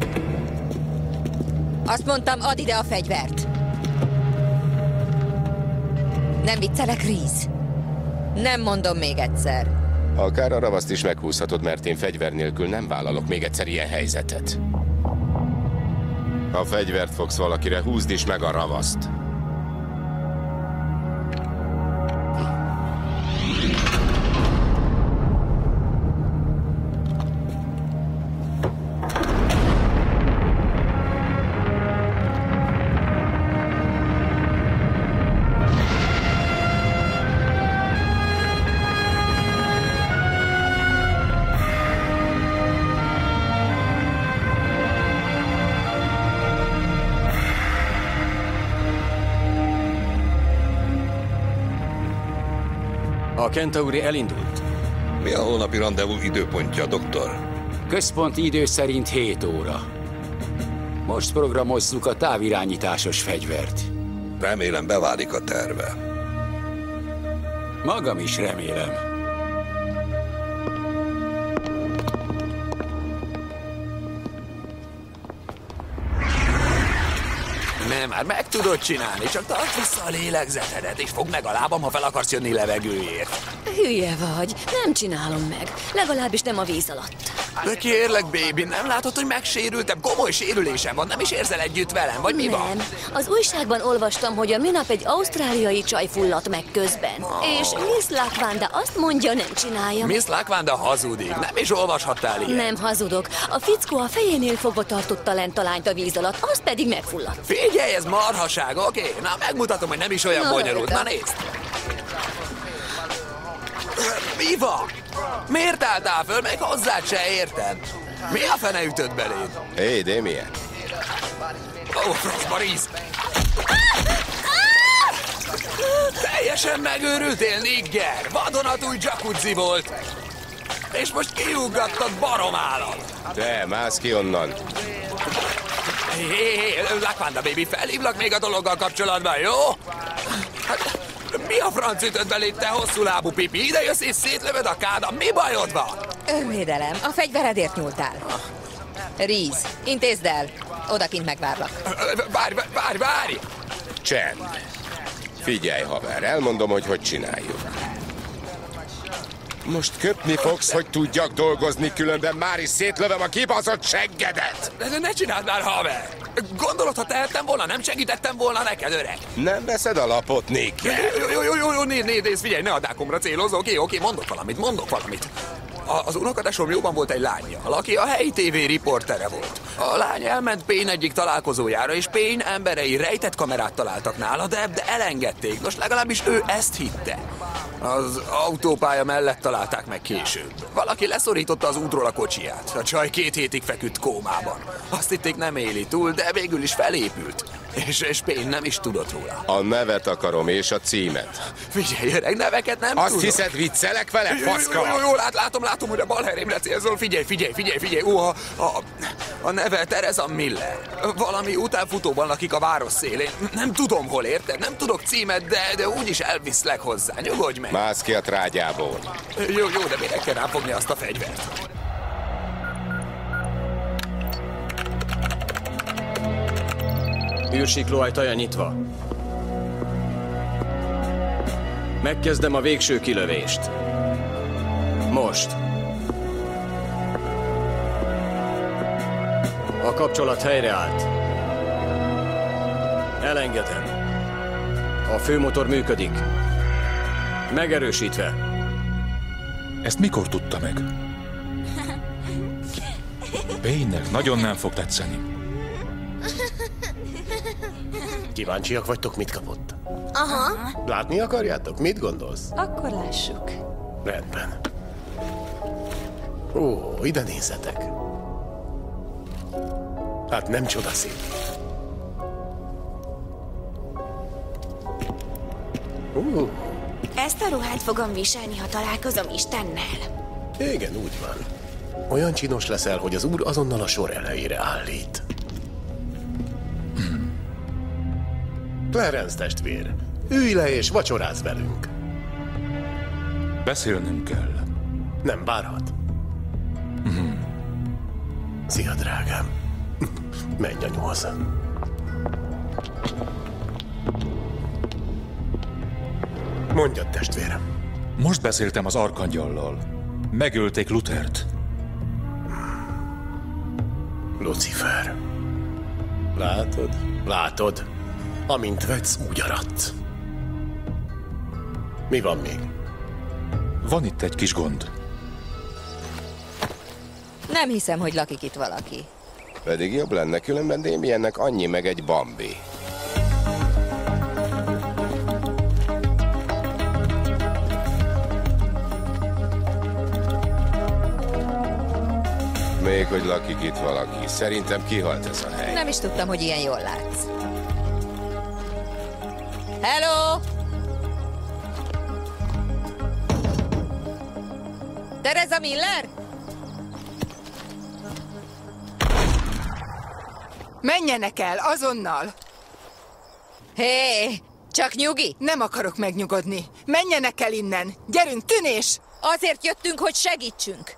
Azt mondtam, add ide a fegyvert. Nem viccelek, Reese? Nem mondom még egyszer. Akár a ravaszt is meghúzhatod, mert én fegyver nélkül nem vállalok még egyszer ilyen helyzetet. Ha fegyvert fogsz valakire, húzd is meg a ravaszt. A Kentauri elindult. Mi a holnapi randevú időpontja, doktor? Központi idő szerint hét óra. Most programozzuk a távirányításos fegyvert. Remélem beválik a terve. Magam is remélem. Nem, már meg tudod csinálni, csak tartsd vissza a lélegzetedet, és fogd meg a lábam, ha fel akarsz jönni levegőért. Hülye vagy, nem csinálom meg. Legalábbis nem a víz alatt. De kérlek, baby, nem látod, hogy megsérültem? Komoly sérülésem van, nem is érzel együtt velem, vagy mi Nem. van? Az újságban olvastam, hogy a minap egy ausztráliai csaj fulladt meg közben. Oh. És Miss Lakwanda azt mondja, nem csinálja. Miss Lakwanda hazudik, nem is olvashattál ilyet. Nem hazudok. A fickó a fejénél fogva tartotta lent a lányt a víz alatt, az pedig megfulladt. Figyelj, ez marhaság, oké? Okay? Na, megmutatom, hogy nem is olyan Na, bonyolult. Na, nézd! Mi van? Miért álltál föl? Meg hozzád se értem. Mi a fene ütött beléd? Hé, hey, Damien. Ó, oh, francba ríz! Teljesen megőrültél, nigger! Vadonatúj jacuzzi volt! És most kiugattad baromállat! Te, mász ki onnan! Hé, hé, hé, Lakwanda baby, felhívlak még a dologgal kapcsolatban, jó? Hát, mi a franc ütött beléd, te hosszú lábú pipi? Ide jössz és szétlövöd a kádat, mi bajod van? Önvédelem, a fegyveredért nyúltál. Reese, intézd el. Odakint megvárlak. Várj, várj, várj! Csend! Figyelj, haver, elmondom, hogy hogy csináljuk. Most köpni fogsz, hogy tudjak dolgozni, különben már is szétlövöm a kibaszott seggedet! De ne csináld már, haver! Gondolod, ha tehettem volna, nem segítettem volna neked, öreg? Nem veszed a lapot, nigger? Jó, jó, jó, jó, jó, nézd, nézd, nézd, figyelj, ne a dákomra célozz, oké, oké, mondok valamit, mondok valamit. A, az unokatesom jóban volt egy lányjal, aki a helyi tévé riportere volt. A lány elment Payne egyik találkozójára, és Payne emberei rejtett kamerát találtak nála, de, de elengedték. Nos, legalábbis ő ezt hitte. Az autópálya mellett találták meg később. Valaki leszorította az útról a kocsiját. A csaj két hétig feküdt kómában. Azt hitték, nem éli túl, de végül is felépült. És, és Payne nem is tudott róla. A nevet akarom, és a címet. Figyelj, öreg, neveket nem Azt tudok. hiszed, viccelek vele, faszka? Jó, jó, jó, lát, látom, látom, hogy a bal helyrémre célzol. Figyelj, figyelj, figyelj, figyelj. Ó, a, a, a neve Teresa Miller. Valami utánfutóban lakik a város szélén. Nem tudom, hol érted, nem tudok címet, de, de úgyis elviszlek hozzá. Nyugodj meg. Mász ki a trágyából. Jó, jó, de minek kell ráfogni azt a fegyvert? Űrsikló ajtaja nyitva. Megkezdem a végső kilövést. Most. A kapcsolat helyreállt. Elengedem. A főmotor működik. Megerősítve. Ezt mikor tudta meg? Payne-nek nagyon nem fog tetszeni. Kíváncsiak vagytok, mit kapott? Aha. Látni akarjátok? Mit gondolsz? Akkor lássuk. Rendben. Ó, ide nézzetek. Hát nem csodaszép. Ó, Ezt a ruhát fogom viselni, ha találkozom Istennel. igen, úgy van. Olyan csinos leszel, hogy az úr azonnal a sor elejére állít. Clarence testvér, ülj le és vacsorázz velünk. Beszélnünk kell. Nem bárhat. Szia, drágám. Menj anyuhoz. Mondjad, testvérem. Most beszéltem az arkangyallal. Megölték Luthert. Lucifer. Látod? Látod? Amint vetsz, úgy aradsz. Mi van még? Van itt egy kis gond. Nem hiszem, hogy lakik itt valaki. Pedig jobb lenne, különben Damiennek annyi meg egy Bambi. Még hogy lakik itt valaki. Szerintem kihalt ez a hely. Nem is tudtam, hogy ilyen jól látsz. Hello! Teresa Miller? Menjenek el, azonnal! Hé, hey, csak nyugi! Nem akarok megnyugodni. Menjenek el innen! Gyerünk, tűnés! Azért jöttünk, hogy segítsünk.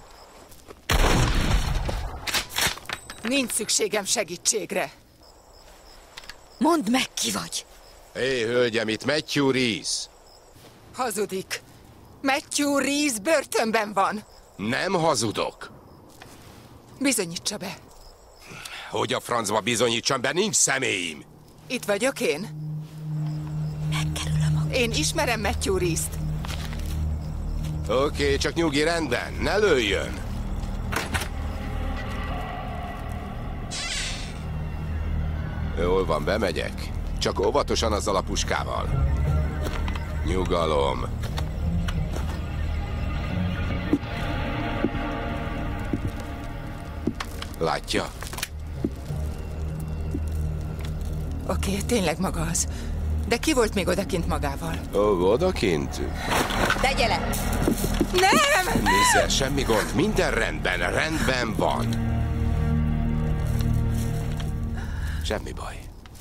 Nincs szükségem segítségre. Mondd meg, ki vagy. Hé, hölgyem, itt Matthew Reese. Hazudik. Matthew Reese börtönben van. Nem hazudok. Bizonyítsa be. Hogy a francba bizonyítsam be, nincs személyim. Itt vagyok én. Megkerülöm a... Én ismerem Matthew Reese-t. Oké, okay, csak nyugi, rendben, ne lőjön. Jól van, bemegyek. Csak óvatosan azzal a puskával. Nyugalom. Látja? Oké, okay, tényleg maga az. De ki volt még odakint magával? Ó, odakint? Tegye le! Nem! Nézze, semmi gond, minden rendben, rendben van. Semmi baj.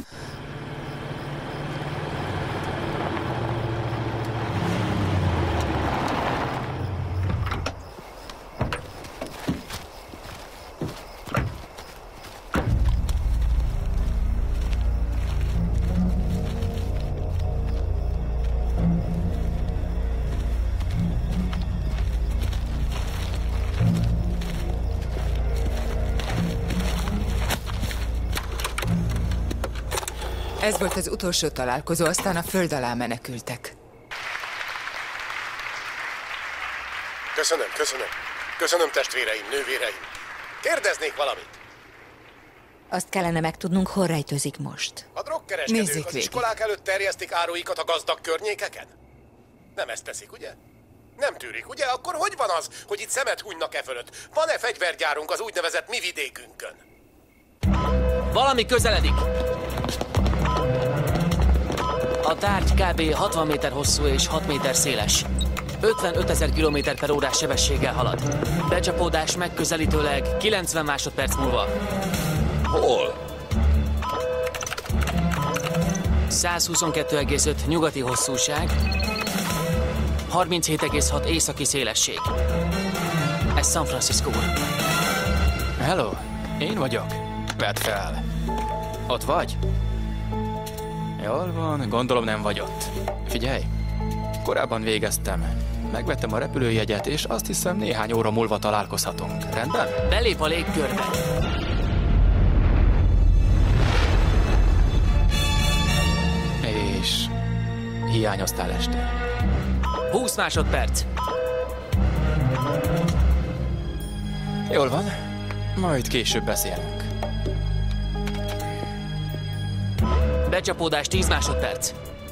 Ez volt az utolsó találkozó, aztán a föld alá menekültek. Köszönöm, köszönöm. Köszönöm, testvéreim, nővéreim. Kérdeznék valamit. Azt kellene megtudnunk, hol rejtőzik most. A drogkereskedők az iskolák előtt terjesztik áruikat a gazdag környékeken? Nem ezt teszik, ugye? Nem tűrik, ugye? Akkor hogy van az, hogy itt szemet hunynak e fölött? Van-e fegyvergyárunk az úgynevezett mi vidékünkön? Valami közeledik. A tárgy kb. hatvan méter hosszú és hat méter széles. ötvenöt ezer kilométer per órás sebességgel halad. Becsapódás megközelítőleg kilencven másodperc múlva. Hol? százhuszonkettő egész öt nyugati hosszúság, harminchét egész hat északi szélesség. Ez San Francisco. Hello, én vagyok. Vedd fel. Ott vagy? Jól van, gondolom nem vagy ott. Figyelj, korábban végeztem. Megvettem a repülőjegyet, és azt hiszem néhány óra múlva találkozhatunk. Rendben? Belép a légkörbe. És hiányoztál este. húsz másodperc. Jól van, majd később beszélünk. Becsapódás tíz másodperc.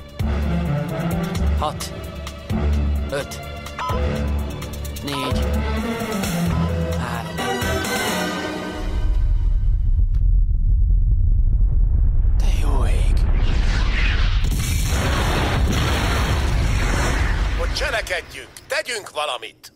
hat. öt. négy. három. Te jó ég. Hogy cselekedjünk, tegyünk valamit.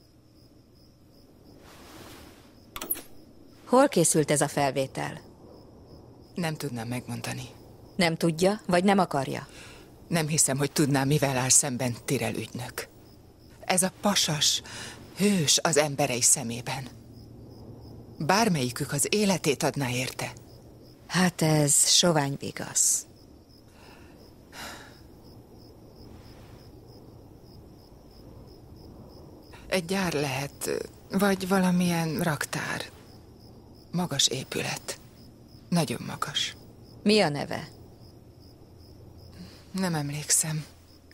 Hol készült ez a felvétel? Nem tudnám megmondani. Nem tudja, vagy nem akarja? Nem hiszem, hogy tudnám, mivel áll szemben Tyrell ügynök. Ez a pasas hős az emberei szemében. Bármelyikük az életét adná érte. Hát ez sovány vigasz. Egy gyár lehet, vagy valamilyen raktár. Magas épület. Nagyon magas. Mi a neve? Nem emlékszem.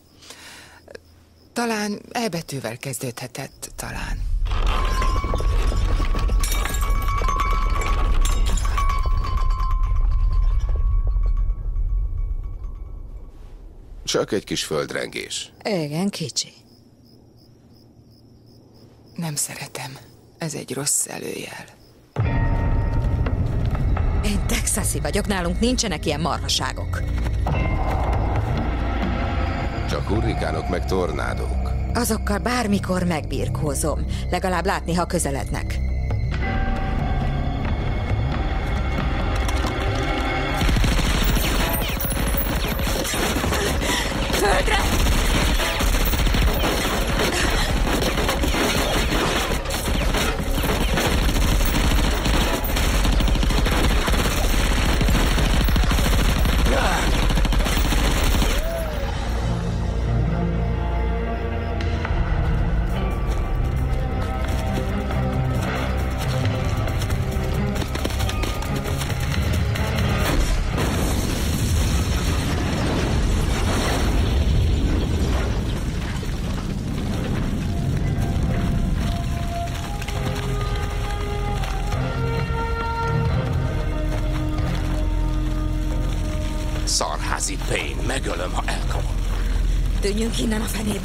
Talán E betűvel kezdődhetett, talán. Csak egy kis földrengés. Igen, kicsi. Nem szeretem. Ez egy rossz előjel. Én texasi vagyok, nálunk nincsenek ilyen marhaságok. Csak hurrikánok meg tornádók. Azokkal bármikor megbirkózom. Legalább látni, ha közelednek. Földre! Szarházi Payne, megölöm, ha elkapom. Tűnjünk innen a fenébe.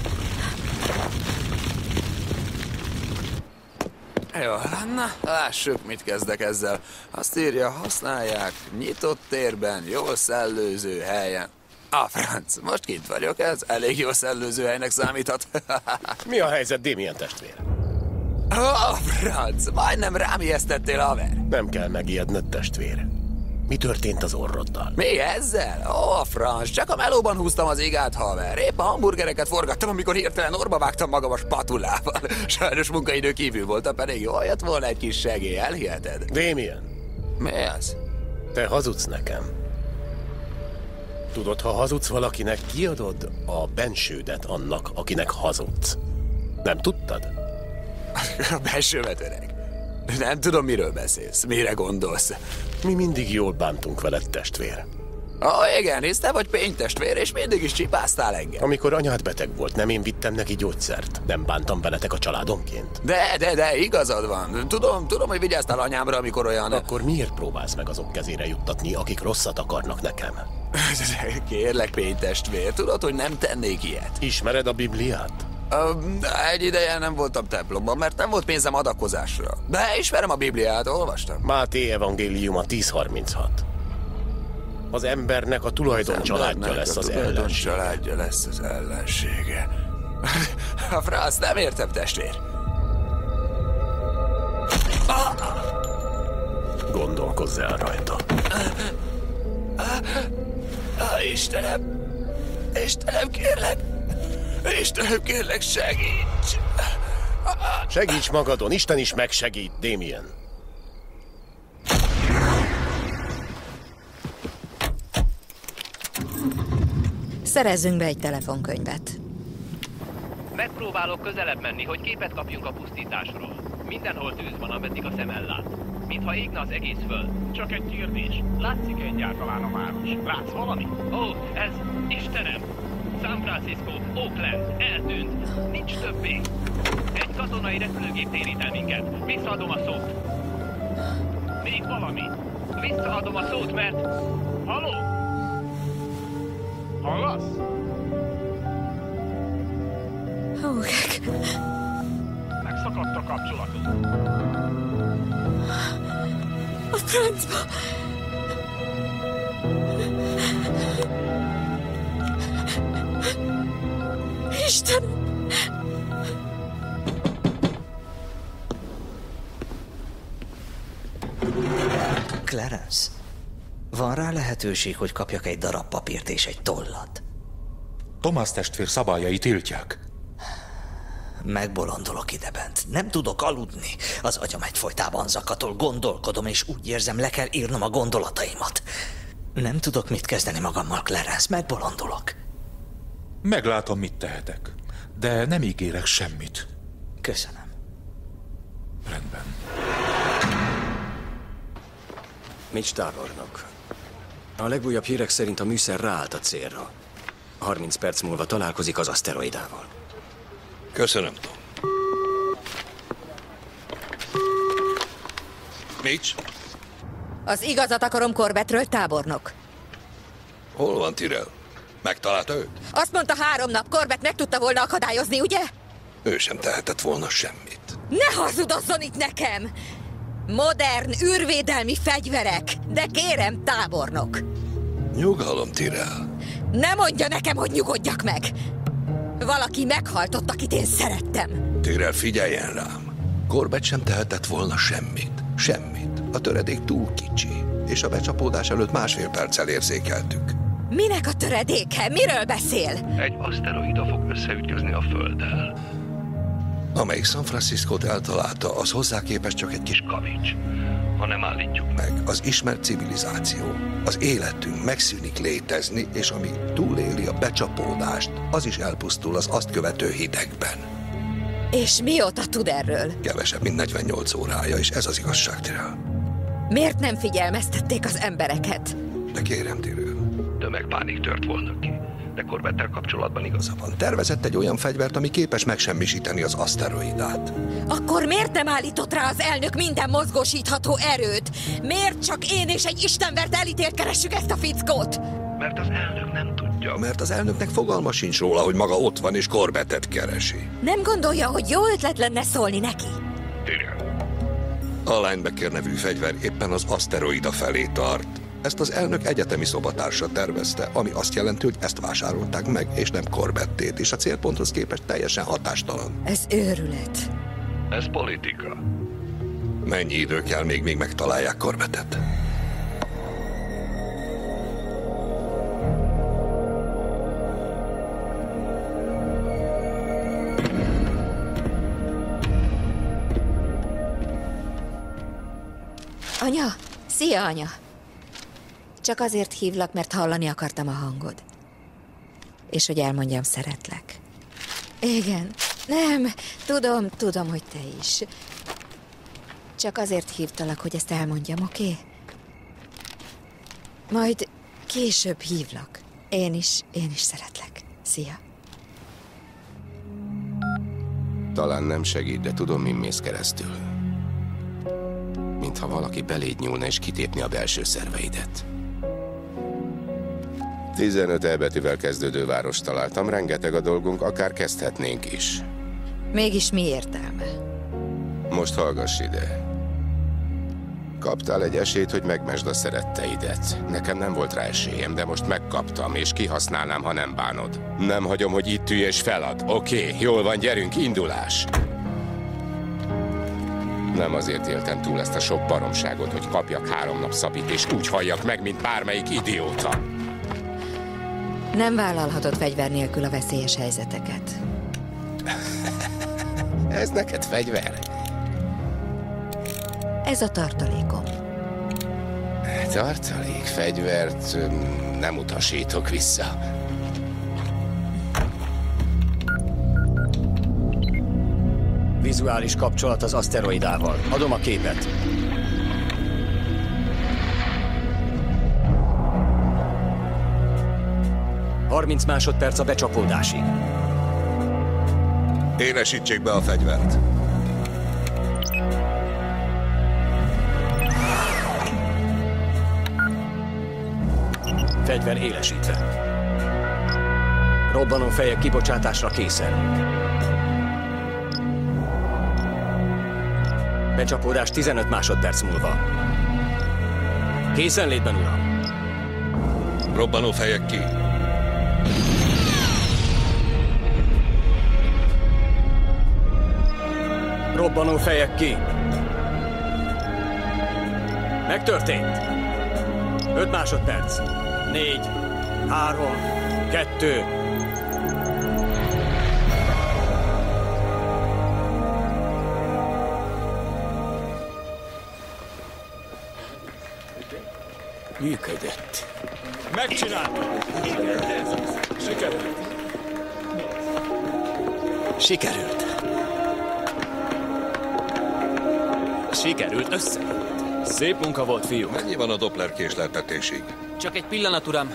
Jó, na, lássuk, mit kezdek ezzel. Azt írja, használják nyitott térben, jól szellőző helyen. A franc, most kint vagyok, ez elég jó szellőző helynek számíthat. Mi a helyzet, Damien testvér? A franc, majdnem rám ijesztettél, haver. Nem kell megijedned, testvér. Mi történt az orroddal? Mi ezzel? Ó, a franc, csak a melóban húztam az igát, haver. Épp a hamburgereket forgattam, amikor hirtelen orba vágtam magam a spatulával. Sajnos munkaidő kívül voltam, pedig jól jött volna egy kis segély, elhiheted? Damien. Mi az? Te hazudsz nekem. Tudod, ha hazudsz valakinek, kiadod a bensődet annak, akinek hazudsz. Nem tudtad? A bensőmet, öreg. Nem tudom, miről beszélsz. Mire gondolsz? Mi mindig jól bántunk veled, testvér. Ó, igen, hisz te vagy pénytestvér, és mindig is csipáztál engem. Amikor anyád beteg volt, nem én vittem neki gyógyszert. Nem bántam veletek a családomként. De, de, de, igazad van. Tudom, tudom, hogy vigyáztál anyámra, amikor olyan... Akkor miért próbálsz meg azok kezére juttatni, akik rosszat akarnak nekem? Kérlek, pénytestvér, tudod, hogy nem tennék ilyet. Ismered a Bibliát? Uh, egy ideje nem voltam templomban, mert nem volt pénzem adakozásra. De ismerem a Bibliát, olvastam. Máté evangéliuma tíz harminchat. Az embernek a tulajdon családja lesz az ellensége. családja lesz az ellensége. A franc, nem értem, testvér. Gondolkozz el rajta. Istenem! Istenem, kérlek! Istenem, kérlek, segíts! Segíts magadon, Isten is megsegít, Damien. Szerezzünk be egy telefonkönyvet. Megpróbálok közelebb menni, hogy képet kapjunk a pusztításról. Mindenhol tűz van, ameddig a szem ellát. Mintha égne az egész föld. Csak egy kérdés. Látszik egyáltalán a város? Látsz valami? Ó, ez... Istenem! San Francisco, Oakland, eltűnt. Nincs többé. Egy katonai repülőgép térít el minket. Visszaadom a szót. Még valami. Visszaadom a szót, mert... Halló? Hallasz? Hógek. Megszakadt a kapcsolatunk. A francba. Isten! Clarence, van rá lehetőség, hogy kapjak egy darab papírt és egy tollat? Thomas testvér szabályai tiltják. Megbolondolok idebent. Nem tudok aludni. Az agyam egyfolytában zakatol, gondolkodom, és úgy érzem, le kell írnom a gondolataimat. Nem tudok mit kezdeni magammal, Clarence, megbolondolok. Meglátom, mit tehetek, de nem ígérek semmit. Köszönöm. Rendben. Mitch tábornok. A legújabb hírek szerint a műszer ráállt a célra. harminc perc múlva találkozik az aszteroidával. Köszönöm, Tom. Mitch? Az igazat akarom Corbettről, tábornok. Hol van Tyrell? Megtalálta őt? Azt mondta, három nap Corbett meg tudta volna akadályozni, ugye? Ő sem tehetett volna semmit. Ne hazudozzon itt nekem! Modern űrvédelmi fegyverek, de kérem, tábornok. Nyugalom, Tyrell. Ne mondja nekem, hogy nyugodjak meg! Valaki meghalt ott, akit én szerettem. Tyrell, figyeljen rám. Corbett sem tehetett volna semmit. Semmit. A töredék túl kicsi. És a becsapódás előtt másfél perccel érzékeltük. Minek a töredéke? Miről beszél? Egy aszteroida fog összeütközni a Földdel. Amelyik San Franciscót eltalálta, az hozzá képest csak egy kis kavics. Ha nem állítjuk meg, az ismert civilizáció, az életünk megszűnik létezni, és amíg túléli a becsapódást, az is elpusztul az azt követő hidegben. És mióta tud erről? Kevesebb, mint negyvennyolc órája, és ez az igazság, Tyrell. Miért nem figyelmeztették az embereket? De kérem, Tyrell. Tömegpánik tört volna ki. de Corbettel kapcsolatban igaza van. Tervezett egy olyan fegyvert, ami képes megsemmisíteni az aszteroidát. Akkor miért nem állított rá az elnök minden mozgósítható erőt? Miért csak én és egy istenvert elítélt keressük ezt a fickót? Mert az elnök nem tudja. Mert az elnöknek fogalma sincs róla, hogy maga ott van és Corbettet keresi. Nem gondolja, hogy jó ötlet lenne szólni neki? Igen. A Linebacker nevű fegyver éppen az aszteroida felé tart. Ezt az elnök egyetemi szobatársa tervezte, ami azt jelenti, hogy ezt vásárolták meg, és nem Corbettét, és a célponthoz képest teljesen hatástalan. Ez őrület. Ez politika. Mennyi idő kell még, még megtalálják Corbettet? Anya! Szia, anya! Csak azért hívlak, mert hallani akartam a hangod. És hogy elmondjam, szeretlek. Igen. Nem, tudom, tudom, hogy te is. Csak azért hívtalak, hogy ezt elmondjam, oké? Okay? Majd később hívlak. Én is, én is szeretlek. Szia. Talán nem segít, de tudom, min mész keresztül. Mintha valaki beléd nyúlna és kitépni a belső szerveidet. tizenöt elbetűvel kezdődő várost találtam, rengeteg a dolgunk, akár kezdhetnénk is. Mégis mi értelme? Most hallgass ide. Kaptál egy esélyt, hogy megmesd a szeretteidet. Nekem nem volt rá esélyem, de most megkaptam, és kihasználnám, ha nem bánod. Nem hagyom, hogy itt ülj és felad. Oké, okay, jól van, gyerünk, indulás! Nem azért éltem túl ezt a sok baromságot, hogy kapjak három nap szapit, és úgy halljak meg, mint bármelyik idióta. Nem vállalhatod fegyver nélkül a veszélyes helyzeteket. Ez neked fegyver? Ez a tartalékom. Tartalék, fegyvert nem utasítok vissza. Vizuális kapcsolat az aszteroidával. Adom a képet. harminc másodperc a becsapódásig. Élesítsék be a fegyvert. Fegyver élesítve. Robbanó fejek kibocsátásra készen. Becsapódás tizenöt másodperc múlva. Készenlétben, uram. Robbanó fejek ki. Robbanó fejek ki. Megtörtént. öt másodperc. négy, három, kettő. Működött. Megcsináltuk! Sikerült! Sikerült. Sikerült, össze. Szép munka volt, fiúk. Mennyi van a Doppler késleltetésig? Csak egy pillanat, uram.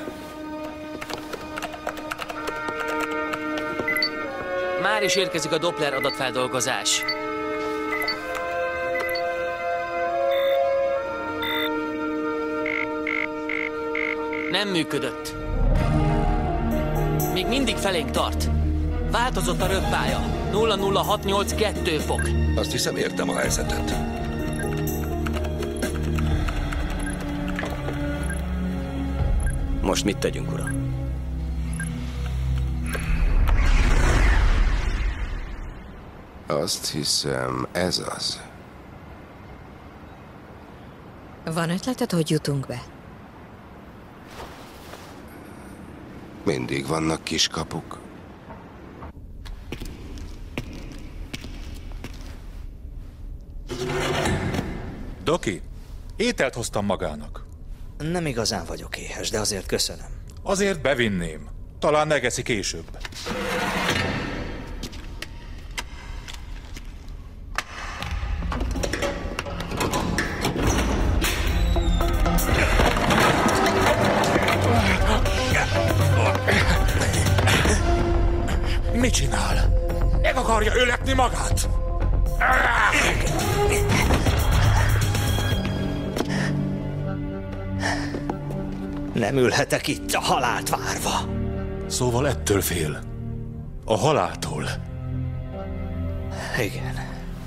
Már is érkezik a Doppler adatfeldolgozás. Nem működött. Még mindig felénk tart. Változott a röppálya. nulla nulla hat nyolc kettő fok. Azt hiszem, értem a helyzetet. Most mit tegyünk, uram? Azt hiszem, ez az. Van ötleted, hogy jutunk be? Mindig vannak kiskapuk. Doki, ételt hoztam magának. Nem igazán vagyok éhes, de azért köszönöm. Azért bevinném. Talán megeszi később. Mit csinál? Meg akarja öletni magát? Nem ülhetek itt a halált várva. Szóval ettől fél. A haláltól. Igen.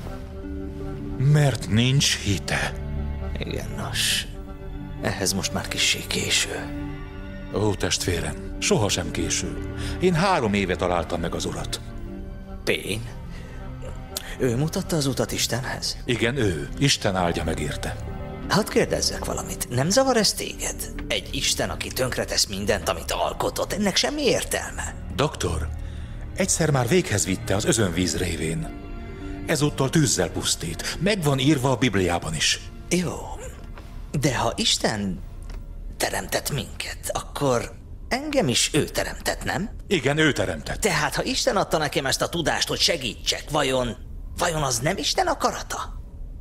Mert nincs hite. Igen, nos. Ehhez most már kissé késő. Ó, testvérem, sohasem késő. Én három éve találtam meg az urat. Pén? Ő mutatta az utat Istenhez? Igen, ő. Isten áldja meg érte. Hadd kérdezzek valamit. Nem zavar ez téged? Egy Isten, aki tönkretesz mindent, amit alkotott, ennek semmi értelme. Doktor, egyszer már véghez vitte az özönvíz révén. Ezúttal tűzzel pusztít. Meg van írva a Bibliában is. Jó, de ha Isten teremtett minket, akkor engem is ő teremtett, nem? Igen, ő teremtett. Tehát, ha Isten adta nekem ezt a tudást, hogy segítsek, vajon, vajon az nem Isten akarata?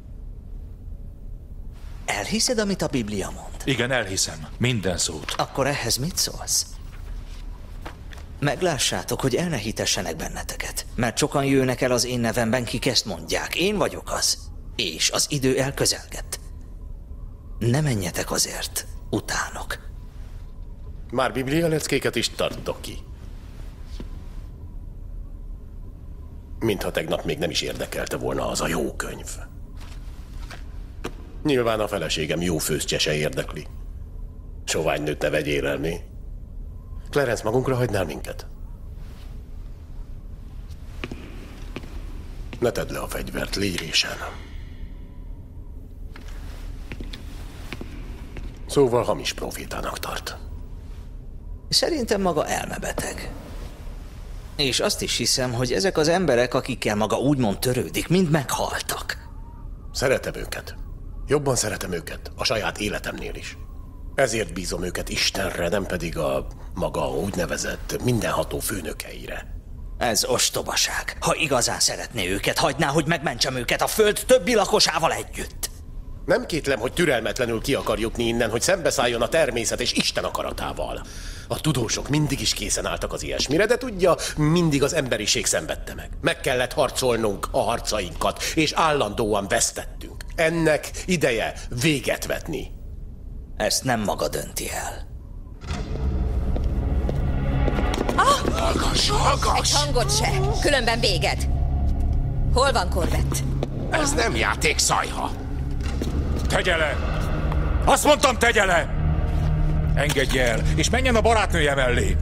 Elhiszed, amit a Biblia mond? Igen, elhiszem. Minden szót. Akkor ehhez mit szólsz? Meglássátok, hogy el ne hitessenek benneteket, mert sokan jönnek el az én nevemben, kik ezt mondják. Én vagyok az, és az idő elközelgett. Ne menjetek azért, utánok. Már biblia leckéket is tartok ki. Mintha tegnap még nem is érdekelte volna az a jó könyv. Nyilván a feleségem jó főztje se érdekli. Sovány nőt ne vegyél el, mi? Clarence, magunkra hagynál minket? Ne tedd le a fegyvert, légy résen. Szóval hamis profétának tart. Szerintem maga elmebeteg. És azt is hiszem, hogy ezek az emberek, akikkel maga úgymond törődik, mind meghaltak. Szeretem őket. Jobban szeretem őket, a saját életemnél is. Ezért bízom őket Istenre, nem pedig a maga úgynevezett mindenható főnökeire. Ez ostobaság. Ha igazán szeretné őket, hagyná, hogy megmentsem őket a föld többi lakosával együtt. Nem kétlem, hogy türelmetlenül ki akar jutni innen, hogy szembeszálljon a természet és Isten akaratával. A tudósok mindig is készen álltak az ilyesmire, de tudja, mindig az emberiség szenvedte meg. Meg kellett harcolnunk a harcainkat, és állandóan vesztettünk. Ennek ideje véget vetni. Ezt nem maga dönti el. Ah! Hallgass, hallgass! Egy hangot se, különben véged. Hol van Corbett? Ez nem játék, szajha! Tegye le! Azt mondtam, tegye le! Engedj el, és menjen a barátnője mellé!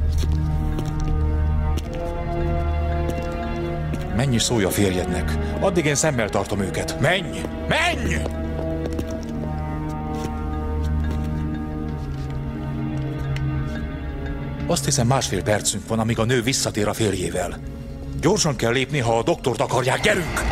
Menj és szólj a férjednek. Addig én szemmel tartom őket. Menj! Menj! Azt hiszem, másfél percünk van, amíg a nő visszatér a férjével. Gyorsan kell lépni, ha a doktort akarják. Gyerünk!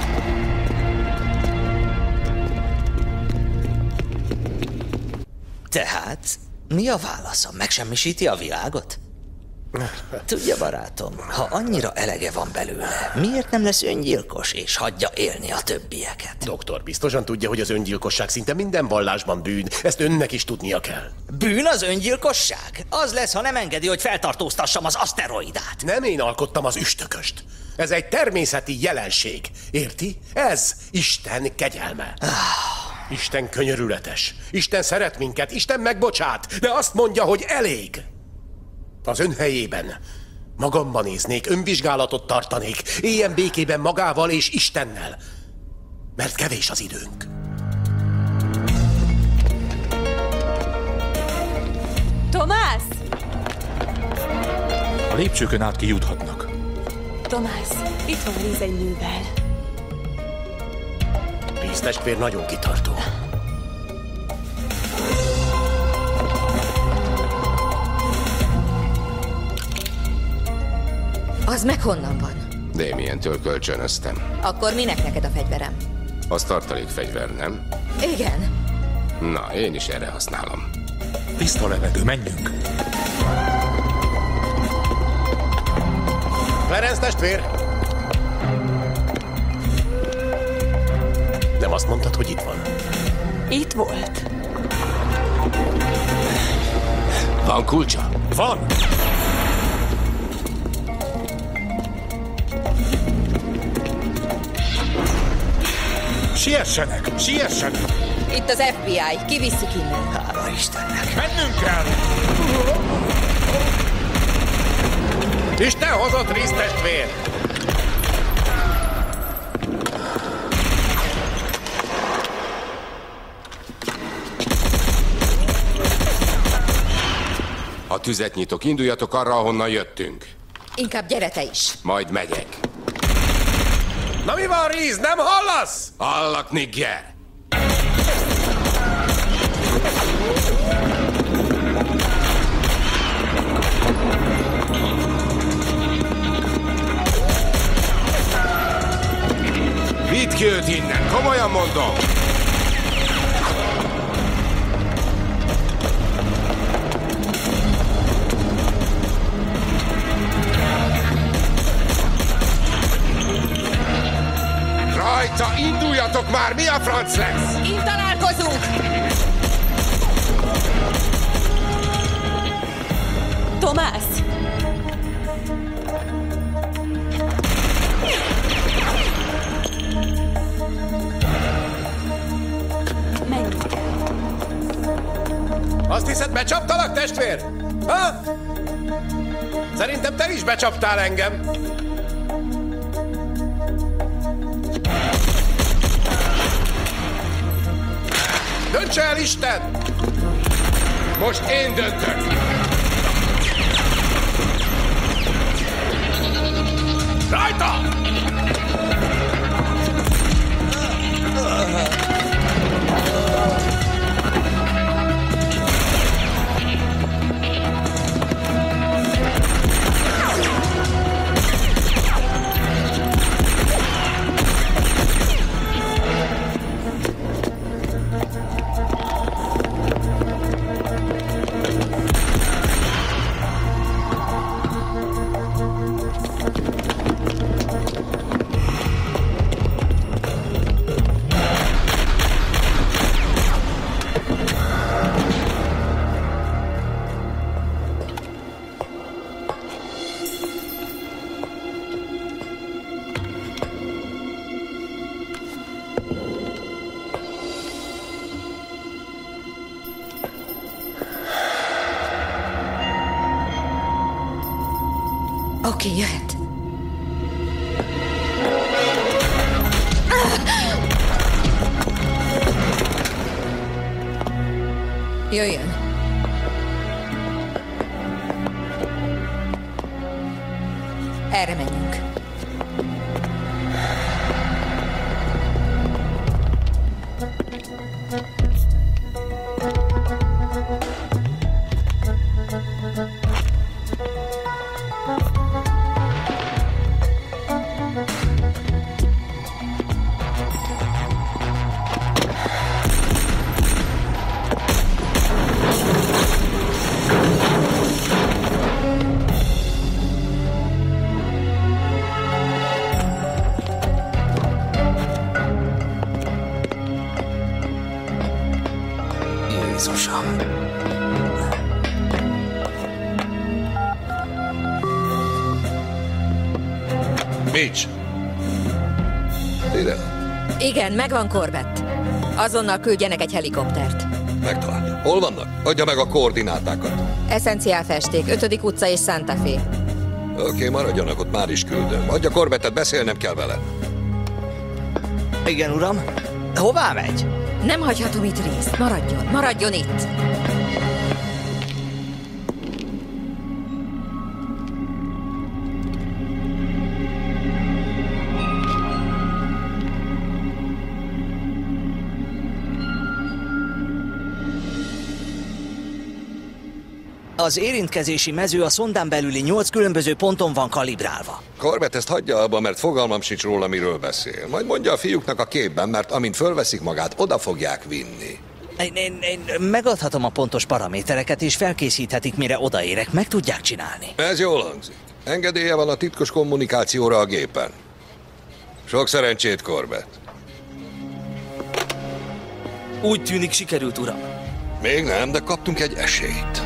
Tehát, mi a válaszom? Megsemmisíti a világot? Tudja, barátom, ha annyira elege van belőle, miért nem lesz öngyilkos és hagyja élni a többieket? Doktor, biztosan tudja, hogy az öngyilkosság szinte minden vallásban bűn. Ezt önnek is tudnia kell. Bűn az öngyilkosság? Az lesz, ha nem engedi, hogy feltartóztassam az aszteroidát. Nem én alkottam az üstököst. Ez egy természeti jelenség. Érti? Ez Isten kegyelme. Isten könyörületes. Isten szeret minket. Isten megbocsát. De azt mondja, hogy elég. Az ön helyében magamban néznék, önvizsgálatot tartanék, éljen békében magával és Istennel. Mert kevés az időnk. Tomás! A lépcsőkön át kijuthatnak. Tomás, itt van Liz egy nővel. Liz testvér nagyon kitartó. Az meg honnan van? Damientől kölcsönöztem. Akkor minek neked a fegyverem? Az tartalékfegyver, nem? Igen. Na, én is erre használom. Tiszta levegő, menjünk! Clarence testvér! Nem azt mondtad, hogy itt van? Itt volt. Van kulcsa? Van! Siessenek! Siessenek! Itt az ef bé i, kivisszük innen. Hála Istennek! Mennünk kell! Isten hozott, Reese testvér! Ha tüzet nyitok, induljatok arra, ahonnan jöttünk. Inkább gyere te is. Majd megyek. Na mi van, Reese? Nem hallasz? Hallak, nigger! Vidd ki őt innen, komolyan mondom! Rajta, induljatok már, mi a franc lesz? Itt találkozunk! Tomás! Menjünk el. Azt hiszed, becsaptalak, testvér? Ha? Szerintem te is becsaptál engem. Dönts el, Isten! Most én döntök! Rajta! Oké, jöhet. Jöjjön. Erre menjünk. Jézusom! Mitch! Ide! Igen, megvan Corbett. Azonnal küldjenek egy helikoptert. Megtaláltam. Hol vannak? Adja meg a koordinátákat. Eszenciál festék, ötödik utca és Santa Fe. Oké, okay, maradjanak ott, már is küldöm. Adja Corbettet, beszélnem kell vele. Igen, uram. Hová megy? Nem hagyhatom itt részt. Maradjon, maradjon itt. Az érintkezési mező a szondán belüli nyolc különböző ponton van kalibrálva. Corbett ezt hagyja abba, mert fogalmam sincs róla, miről beszél. Majd mondja a fiúknak a képben, mert amint fölveszik magát, oda fogják vinni. Én, én, én megadhatom a pontos paramétereket, és felkészíthetik, mire odaérek. Meg tudják csinálni. Ez jól hangzik. Engedélye van a titkos kommunikációra a gépen. Sok szerencsét, Corbett. Úgy tűnik, sikerült, uram. Még nem, de kaptunk egy esélyt.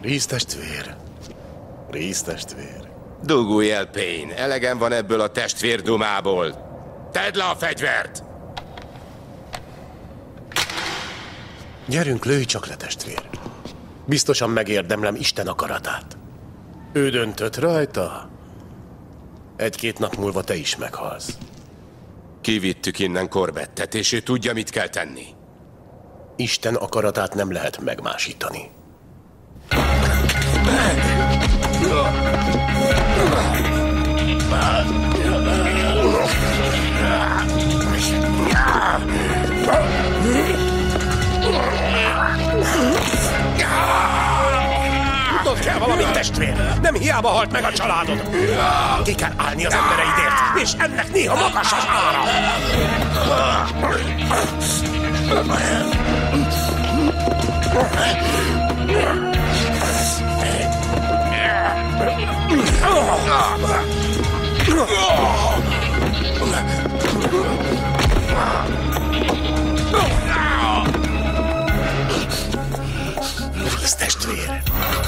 Reese testvér. Reese testvér. Dugulj el, Payne. Elegem van ebből a testvérdumából. Tedd le a fegyvert! Gyerünk, lőj csak le, testvér. Biztosan megérdemlem Isten akaratát. Ő döntött rajta. Egy-két nap múlva te is meghalsz. Kivittük innen Corbettet, és ő tudja, mit kell tenni. Isten akaratát nem lehet megmásítani. Tudod kell valamit, testvér! Nem hiába halt meg a családod! Ki kell állni az embereidért, és ennek néha magas az ára! Reese testvér!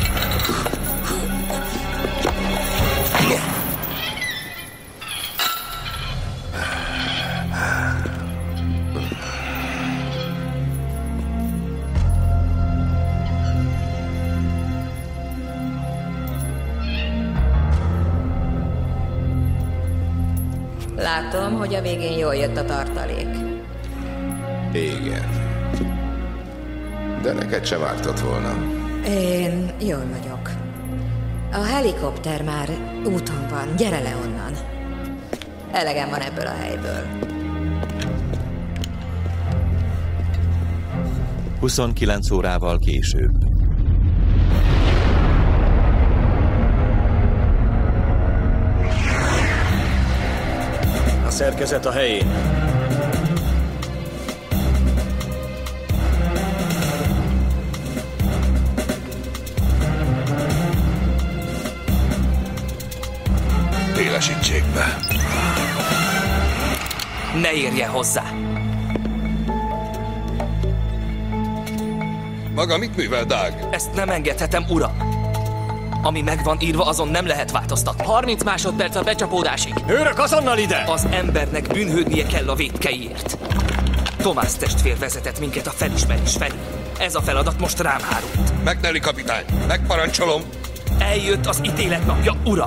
Látom, hogy a végén jól jött a tartalék. Igen. De neked sem ártott volna. Én jól vagyok. A helikopter már úton van. Gyere le onnan. Elegem van ebből a helyből. huszonkilenc órával később. A szerkezet a helyén. Élesítsék be. Ne érje hozzá! Maga mit művel, Doug? Ezt nem engedhetem, uram! Ami meg van írva, azon nem lehet változtatni. harminc másodperc a becsapódásig. Őrök, azonnal ide! Az embernek bűnhődnie kell a vétkeiért. Tomás testvér vezetett minket a felismerés felé. Ez a feladat most rám hárult. McNally kapitány, megparancsolom. Eljött az ítélet napja, uram!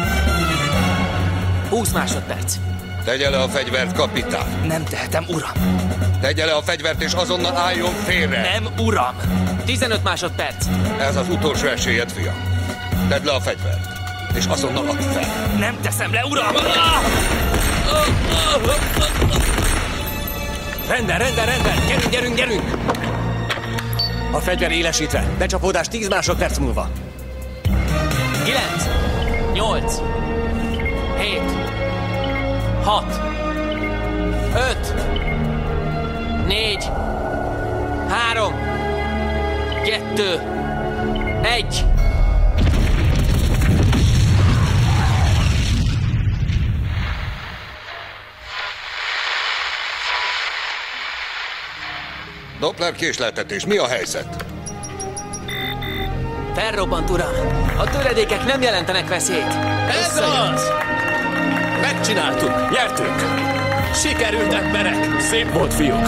húsz másodperc. Tegye le a fegyvert, kapitány. Nem tehetem, uram. Tegye le a fegyvert, és azonnal álljon félre. Nem, uram. tizenöt másodperc. Ez az utolsó esélyed, fiam. Tedd le a fegyvert, és azonnal add fel. Nem teszem le, uram! Rendben, rendben, rendben. Gyerünk, gyerünk, gyerünk! A fegyver élesítve. Becsapódás tíz másodperc múlva. kilenc, nyolc, hét, hat, öt, négy, három, kettő, egy. Doppler késleltetés, mi a helyzet? Felrobbant, uram. A töredékek nem jelentenek veszélyt. Ez az! Megcsináltuk, nyertünk! Sikerült, emberek! Szép volt, fiúk!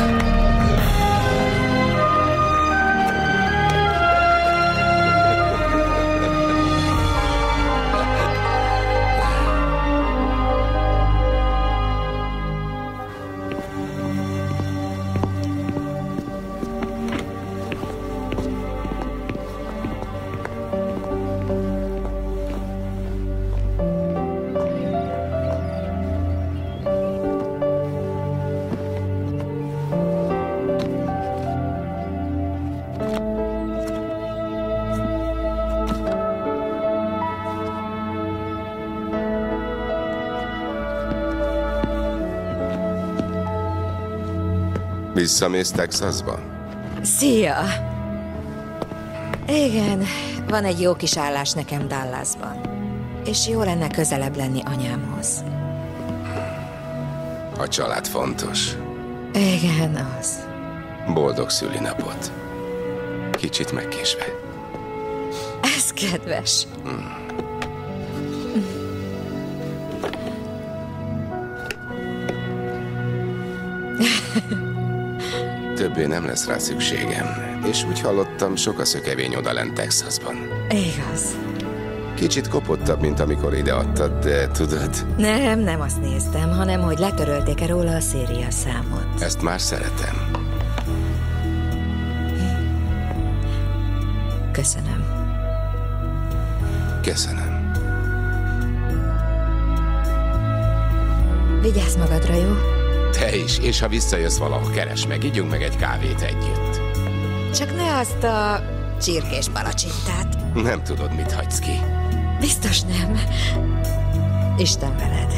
Visszamész Texasba? Szia! Igen, van egy jó kis állás nekem Dallasban. És jó lenne közelebb lenni anyámhoz. A család fontos. Igen, az. Boldog szülinapot. Kicsit megkésve. Ez kedves. Hmm. Többé nem lesz rá szükségem. És úgy hallottam, sok a szökevény odalent Texasban. Igaz. Kicsit kopottabb, mint amikor ideadtad, de tudod... Nem, nem azt néztem, hanem hogy letörölték-e róla a széria számot. Ezt már szeretem. Köszönöm. Köszönöm. Vigyázz magadra, jó? Te is, és ha visszajössz valahol, keresd meg, ígyunk meg egy kávét együtt. Csak ne azt a csirkés palacsintát. Nem tudod, mit hagysz ki. Biztos nem. Isten veled.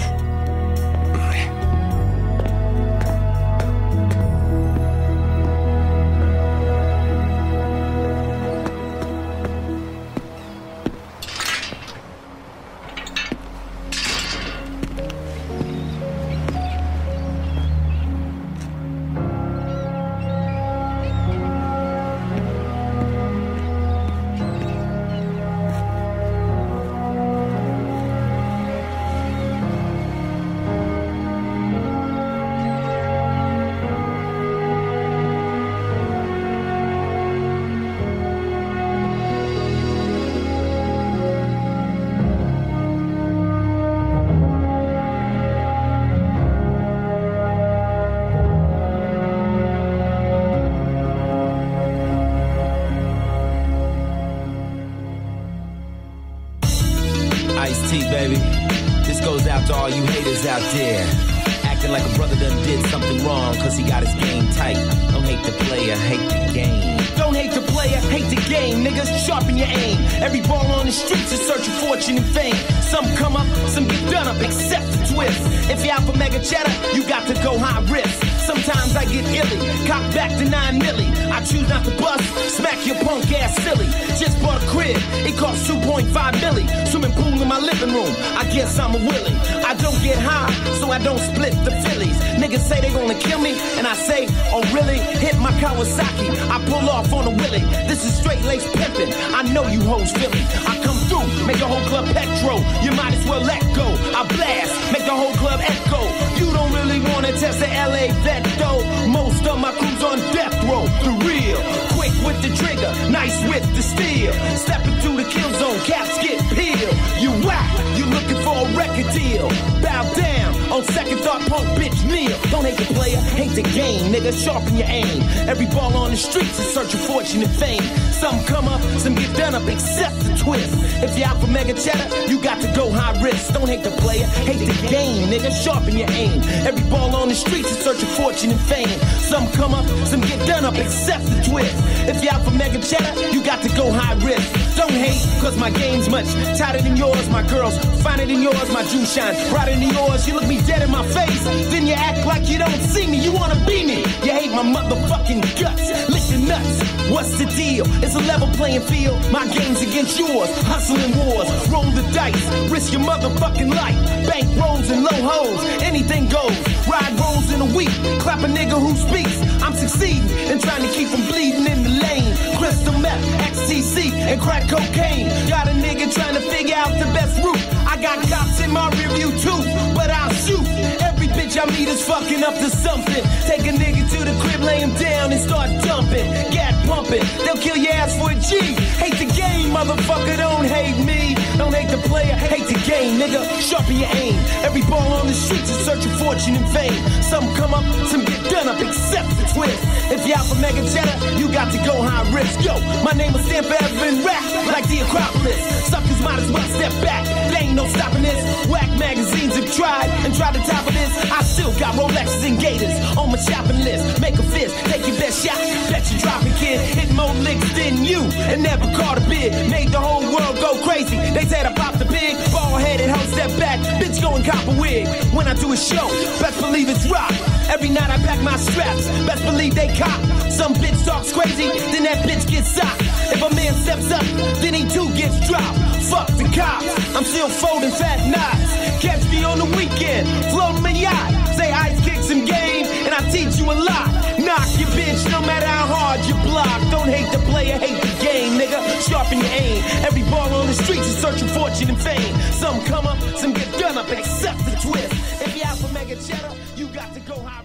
Ice-T, baby. This goes out to all you haters out there. Acting like a brother done did something wrong cause he got his game tight. Don't hate the player, hate the game. Don't hate the player, hate the game. Niggas, sharpen your aim. Every ball on the streets is searching fortune and fame. Some come up, some get done up, except the twist. If you're out for mega cheddar, you got to go high risk. Sometimes I get illy, cock back to nine milli. I choose not to bust, smack your punk ass silly. Just bought a crib, it cost two point five milli. Swimming pool in my living room, I guess I'm a willy. I don't get high, so I don't split the Phillies. Niggas say they gonna kill me, and I say, oh really? Hit my Kawasaki, I pull off on a willy. This is straight lace pimpin', I know you hoes feel me. I come through, make the whole club petro. You might as well let go. I blast, make the whole club echo. You don't really wanna test the L A vet though. Most of my crew's on death row, the real. Quick with the trigger, nice with the steel. Stepping through the kill zone, caps get peeled. You whack, you looking for a record deal. Bow down, on second thought, punk bitch kneel. Don't hate the player, hate the game, nigga, sharpen your aim. Every ball on the streets is searching fortune and fame. Some come up, some get done up, except the twist. If you're out for mega cheddar, you got to go high risk. Don't hate the player, hate the game, nigga, sharpen your aim. Every ball on the streets is searching fortune and fame. Some come up, some get done up, except the twist. If you're out for mega cheddar, you got to go high risk. Don't hate, cause my game's much tighter than yours. My girls finer than yours, my juice shine brighter than yours. You look me dead in my face, then you act like you don't see me. You wanna be me, you hate my motherfucking guts. Lick your nuts, what's the deal? It's a level playing field, my game's against yours. Hustling wars, roll the dice, risk your motherfucking life. Bank rolls and low hoes, anything goes. Ride rolls in a week, clap a nigga who speaks. I'm succeeding and trying to keep from bleeding in the lane. Crystal meth, X T C, and crack cocaine. Got a nigga trying to figure out the best route. I got cops in my rearview too, but I'll shoot. Every bitch I meet is fucking up to something. Take a nigga to the crib, lay him down and start dumping. Gat pumping, they'll kill your ass for a G. Hate the game, motherfucker, don't hate me. Don't hate the player, hate the game, nigga. Sharpen your aim. Every ball on the streets is searching fortune and fame. Some come up, some get done up, except the twist. If you're out for mega cheddar, you got to go high risk. Yo, my name will stand forever in rap, like the Acropolis. Suckers might as well step back. There ain't no stopping this. Whack magazines have tried and tried to top of this. I still got Rolexes and Gators on my shopping list. Make a fist, take your best shot. Bet you dropping, kid. Hit more licks than you and never caught a bid. Made the whole world go crazy. They said I popped the pig. Ball-headed hoe step back. Bitch going copper wig. When I do a show, best believe it's rock. Every night I pack my straps. Best believe they cop. Some bitch talks crazy, then that bitch gets socked. If a man steps up, then he too gets dropped. Fuck the cops. I'm still folding fat knots. Catch me on the weekend, floating my yacht. Say ice kick some game, and I teach you a lot. Knock your bitch no matter how hard you block. Don't hate the player, hate the game, nigga. Sharpen your aim. Every ball fortune and fame. Some come up, some get done up, accept the twist. If you're out for mega cheddar, you got to go high.